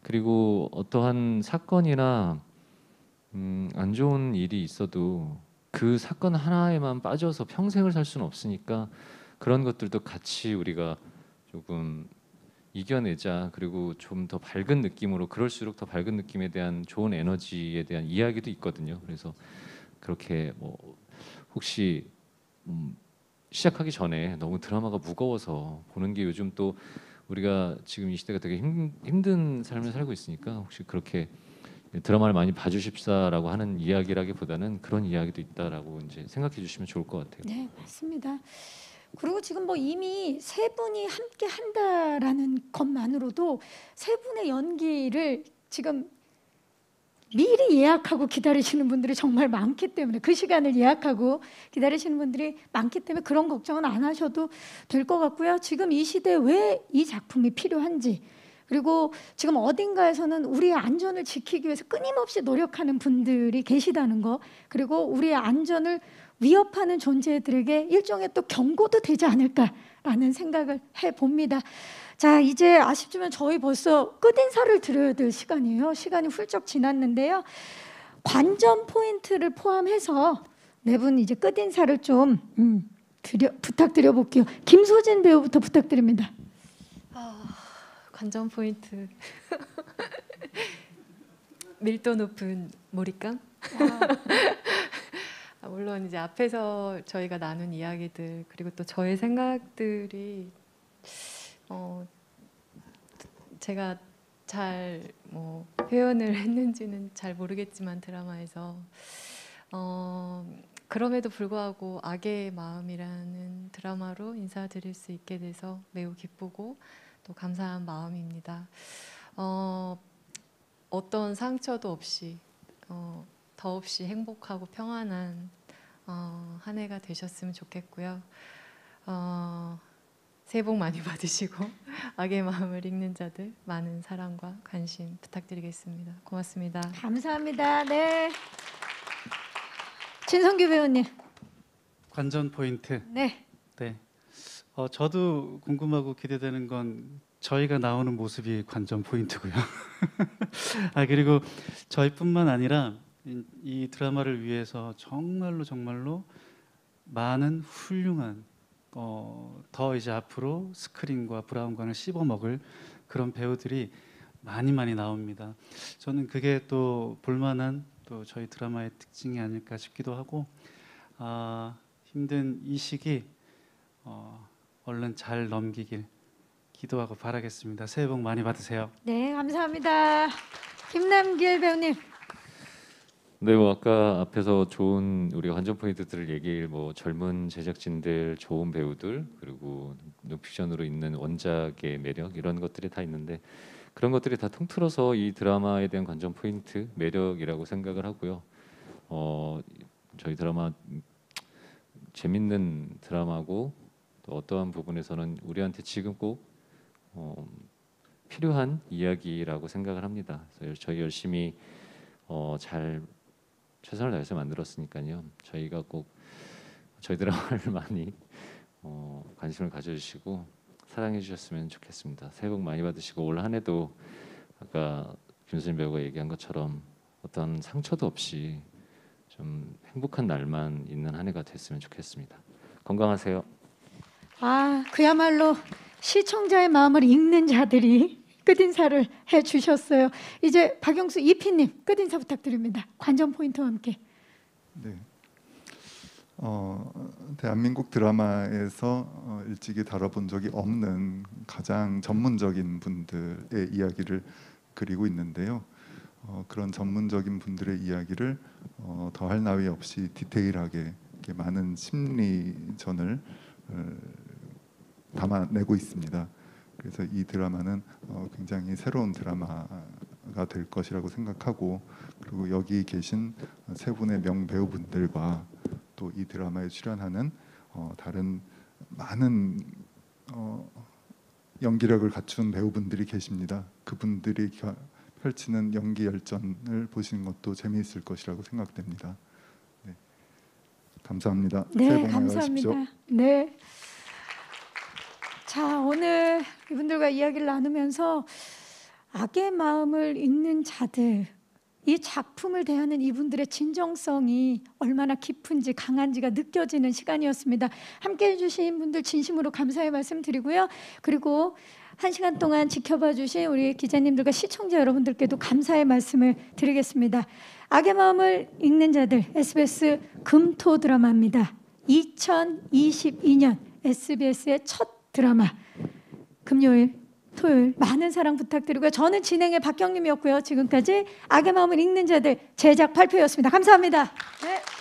그리고 어떠한 사건이나 음, 안 좋은 일이 있어도 그 사건 하나에만 빠져서 평생을 살 수는 없으니까 그런 것들도 같이 우리가 조금 이겨내자. 그리고 좀 더 밝은 느낌으로, 그럴수록 더 밝은 느낌에 대한 좋은 에너지에 대한 이야기도 있거든요. 그래서 그렇게 뭐 혹시 음, 시작하기 전에 너무 드라마가 무거워서 보는 게, 요즘 또 우리가 지금 이 시대가 되게 힘, 힘든 삶을 살고 있으니까 혹시 그렇게 드라마를 많이 봐주십사라고 하는 이야기라기보다는 그런 이야기도 있다라고 이제 생각해 주시면 좋을 것 같아요. 네, 맞습니다. 그리고 지금 뭐 이미 세 분이 함께 한다라는 것만으로도 세 분의 연기를 지금 미리 예약하고 기다리시는 분들이 정말 많기 때문에, 그 시간을 예약하고 기다리시는 분들이 많기 때문에 그런 걱정은 안 하셔도 될 것 같고요. 지금 이 시대에 왜 이 작품이 필요한지, 그리고 지금 어딘가에서는 우리의 안전을 지키기 위해서 끊임없이 노력하는 분들이 계시다는 거, 그리고 우리의 안전을 위협하는 존재들에게 일종의 또 경고도 되지 않을까라는 생각을 해봅니다. 자, 이제 아쉽지만 저희 벌써 끝인사를 드려야 될 시간이에요. 시간이 훌쩍 지났는데요. 관전 포인트를 포함해서 네 분 이제 끝인사를 좀 음, 드려, 부탁드려 볼게요. 김소진 배우부터 부탁드립니다. 아, 관전 포인트. 밀도 높은 몰입감. 아, 물론 이제 앞에서 저희가 나눈 이야기들, 그리고 또 저의 생각들이 어, 제가 잘 뭐 표현을 했는지는 잘 모르겠지만 드라마에서 어, 그럼에도 불구하고 악의 마음이라는 드라마로 인사드릴 수 있게 돼서 매우 기쁘고 또 감사한 마음입니다. 어, 어떤 상처도 없이 어, 더없이 행복하고 평안한 어, 한 해가 되셨으면 좋겠고요. 어, 새해 복 많이 받으시고 악의 마음을 읽는 자들 많은 사랑과 관심 부탁드리겠습니다. 고맙습니다. 감사합니다. 네, 진성규 배우님. 관전 포인트. 네. 네. 어, 저도 궁금하고 기대되는 건 저희가 나오는 모습이 관전 포인트고요. 아, 그리고 저희뿐만 아니라 이, 이 드라마를 위해서 정말로 정말로 많은 훌륭한 어, 더 이제 앞으로 스크린과 브라운관을 씹어먹을 그런 배우들이 많이 많이 나옵니다. 저는 그게 또 볼만한 또 저희 드라마의 특징이 아닐까 싶기도 하고, 아, 힘든 이 시기 어, 얼른 잘 넘기길 기도하고 바라겠습니다. 새해 복 많이 받으세요. 네, 감사합니다. 김남길 배우님. 네, 뭐 아까 앞에서 좋은 우리 관전 포인트들을 얘기를, 뭐 젊은 제작진들, 좋은 배우들, 그리고 논픽션으로 있는 원작의 매력, 이런 것들이 다 있는데, 그런 것들이 다 통틀어서 이 드라마에 대한 관전 포인트, 매력이라고 생각을 하고요. 어, 저희 드라마 재밌는 드라마고, 또 어떠한 부분에서는 우리한테 지금 꼭 어, 필요한 이야기라고 생각을 합니다. 그래서 저희 열심히 어, 잘 최선을 다해서 만들었으니까요. 저희가 꼭 저희 드라마를 많이 어, 관심을 가져주시고 사랑해 주셨으면 좋겠습니다. 새해 복 많이 받으시고 올 한 해도 아까 김수진 배우가 얘기한 것처럼 어떤 상처도 없이 좀 행복한 날만 있는 한 해가 됐으면 좋겠습니다. 건강하세요. 아, 그야말로 시청자의 마음을 읽는 자들이 끝인사를 해주셨어요. 이제 박영수 이피님 끝인사 부탁드립니다. 관전 포인트와 함께. 네. 어, 대한민국 드라마에서 어, 일찍이 다뤄본 적이 없는 가장 전문적인 분들의 이야기를 그리고 있는데요. 어, 그런 전문적인 분들의 이야기를 어, 더할 나위 없이 디테일하게 이렇게 많은 심리전을 어, 담아내고 있습니다. 그래서 이 드라마는 어, 굉장히 새로운 드라마가 될 것이라고 생각하고, 그리고 여기 계신 세 분의 명배우분들과 또 이 드라마에 출연하는 어, 다른 많은 어, 연기력을 갖춘 배우분들이 계십니다. 그분들이 겨, 펼치는 연기 열전을 보시는 것도 재미있을 것이라고 생각됩니다. 네. 감사합니다. 네, 새해 복 많이 감사합니다. 받으십시오. 네. 자, 오늘 이분들과 이야기를 나누면서 악의 마음을 읽는 자들, 이 작품을 대하는 이분들의 진정성이 얼마나 깊은지 강한지가 느껴지는 시간이었습니다. 함께해 주신 분들 진심으로 감사의 말씀 드리고요. 그리고 한 시간 동안 지켜봐 주신 우리 기자님들과 시청자 여러분들께도 감사의 말씀을 드리겠습니다. 악의 마음을 읽는 자들, 에스비에스 금토 드라마입니다. 이천이십이 년 에스비에스의 첫 드라마. 금요일, 토요일 많은 사랑 부탁드리고요. 저는 진행의 박경림이었고요. 지금까지 악의 마음을 읽는 자들 제작 발표였습니다. 감사합니다. 네.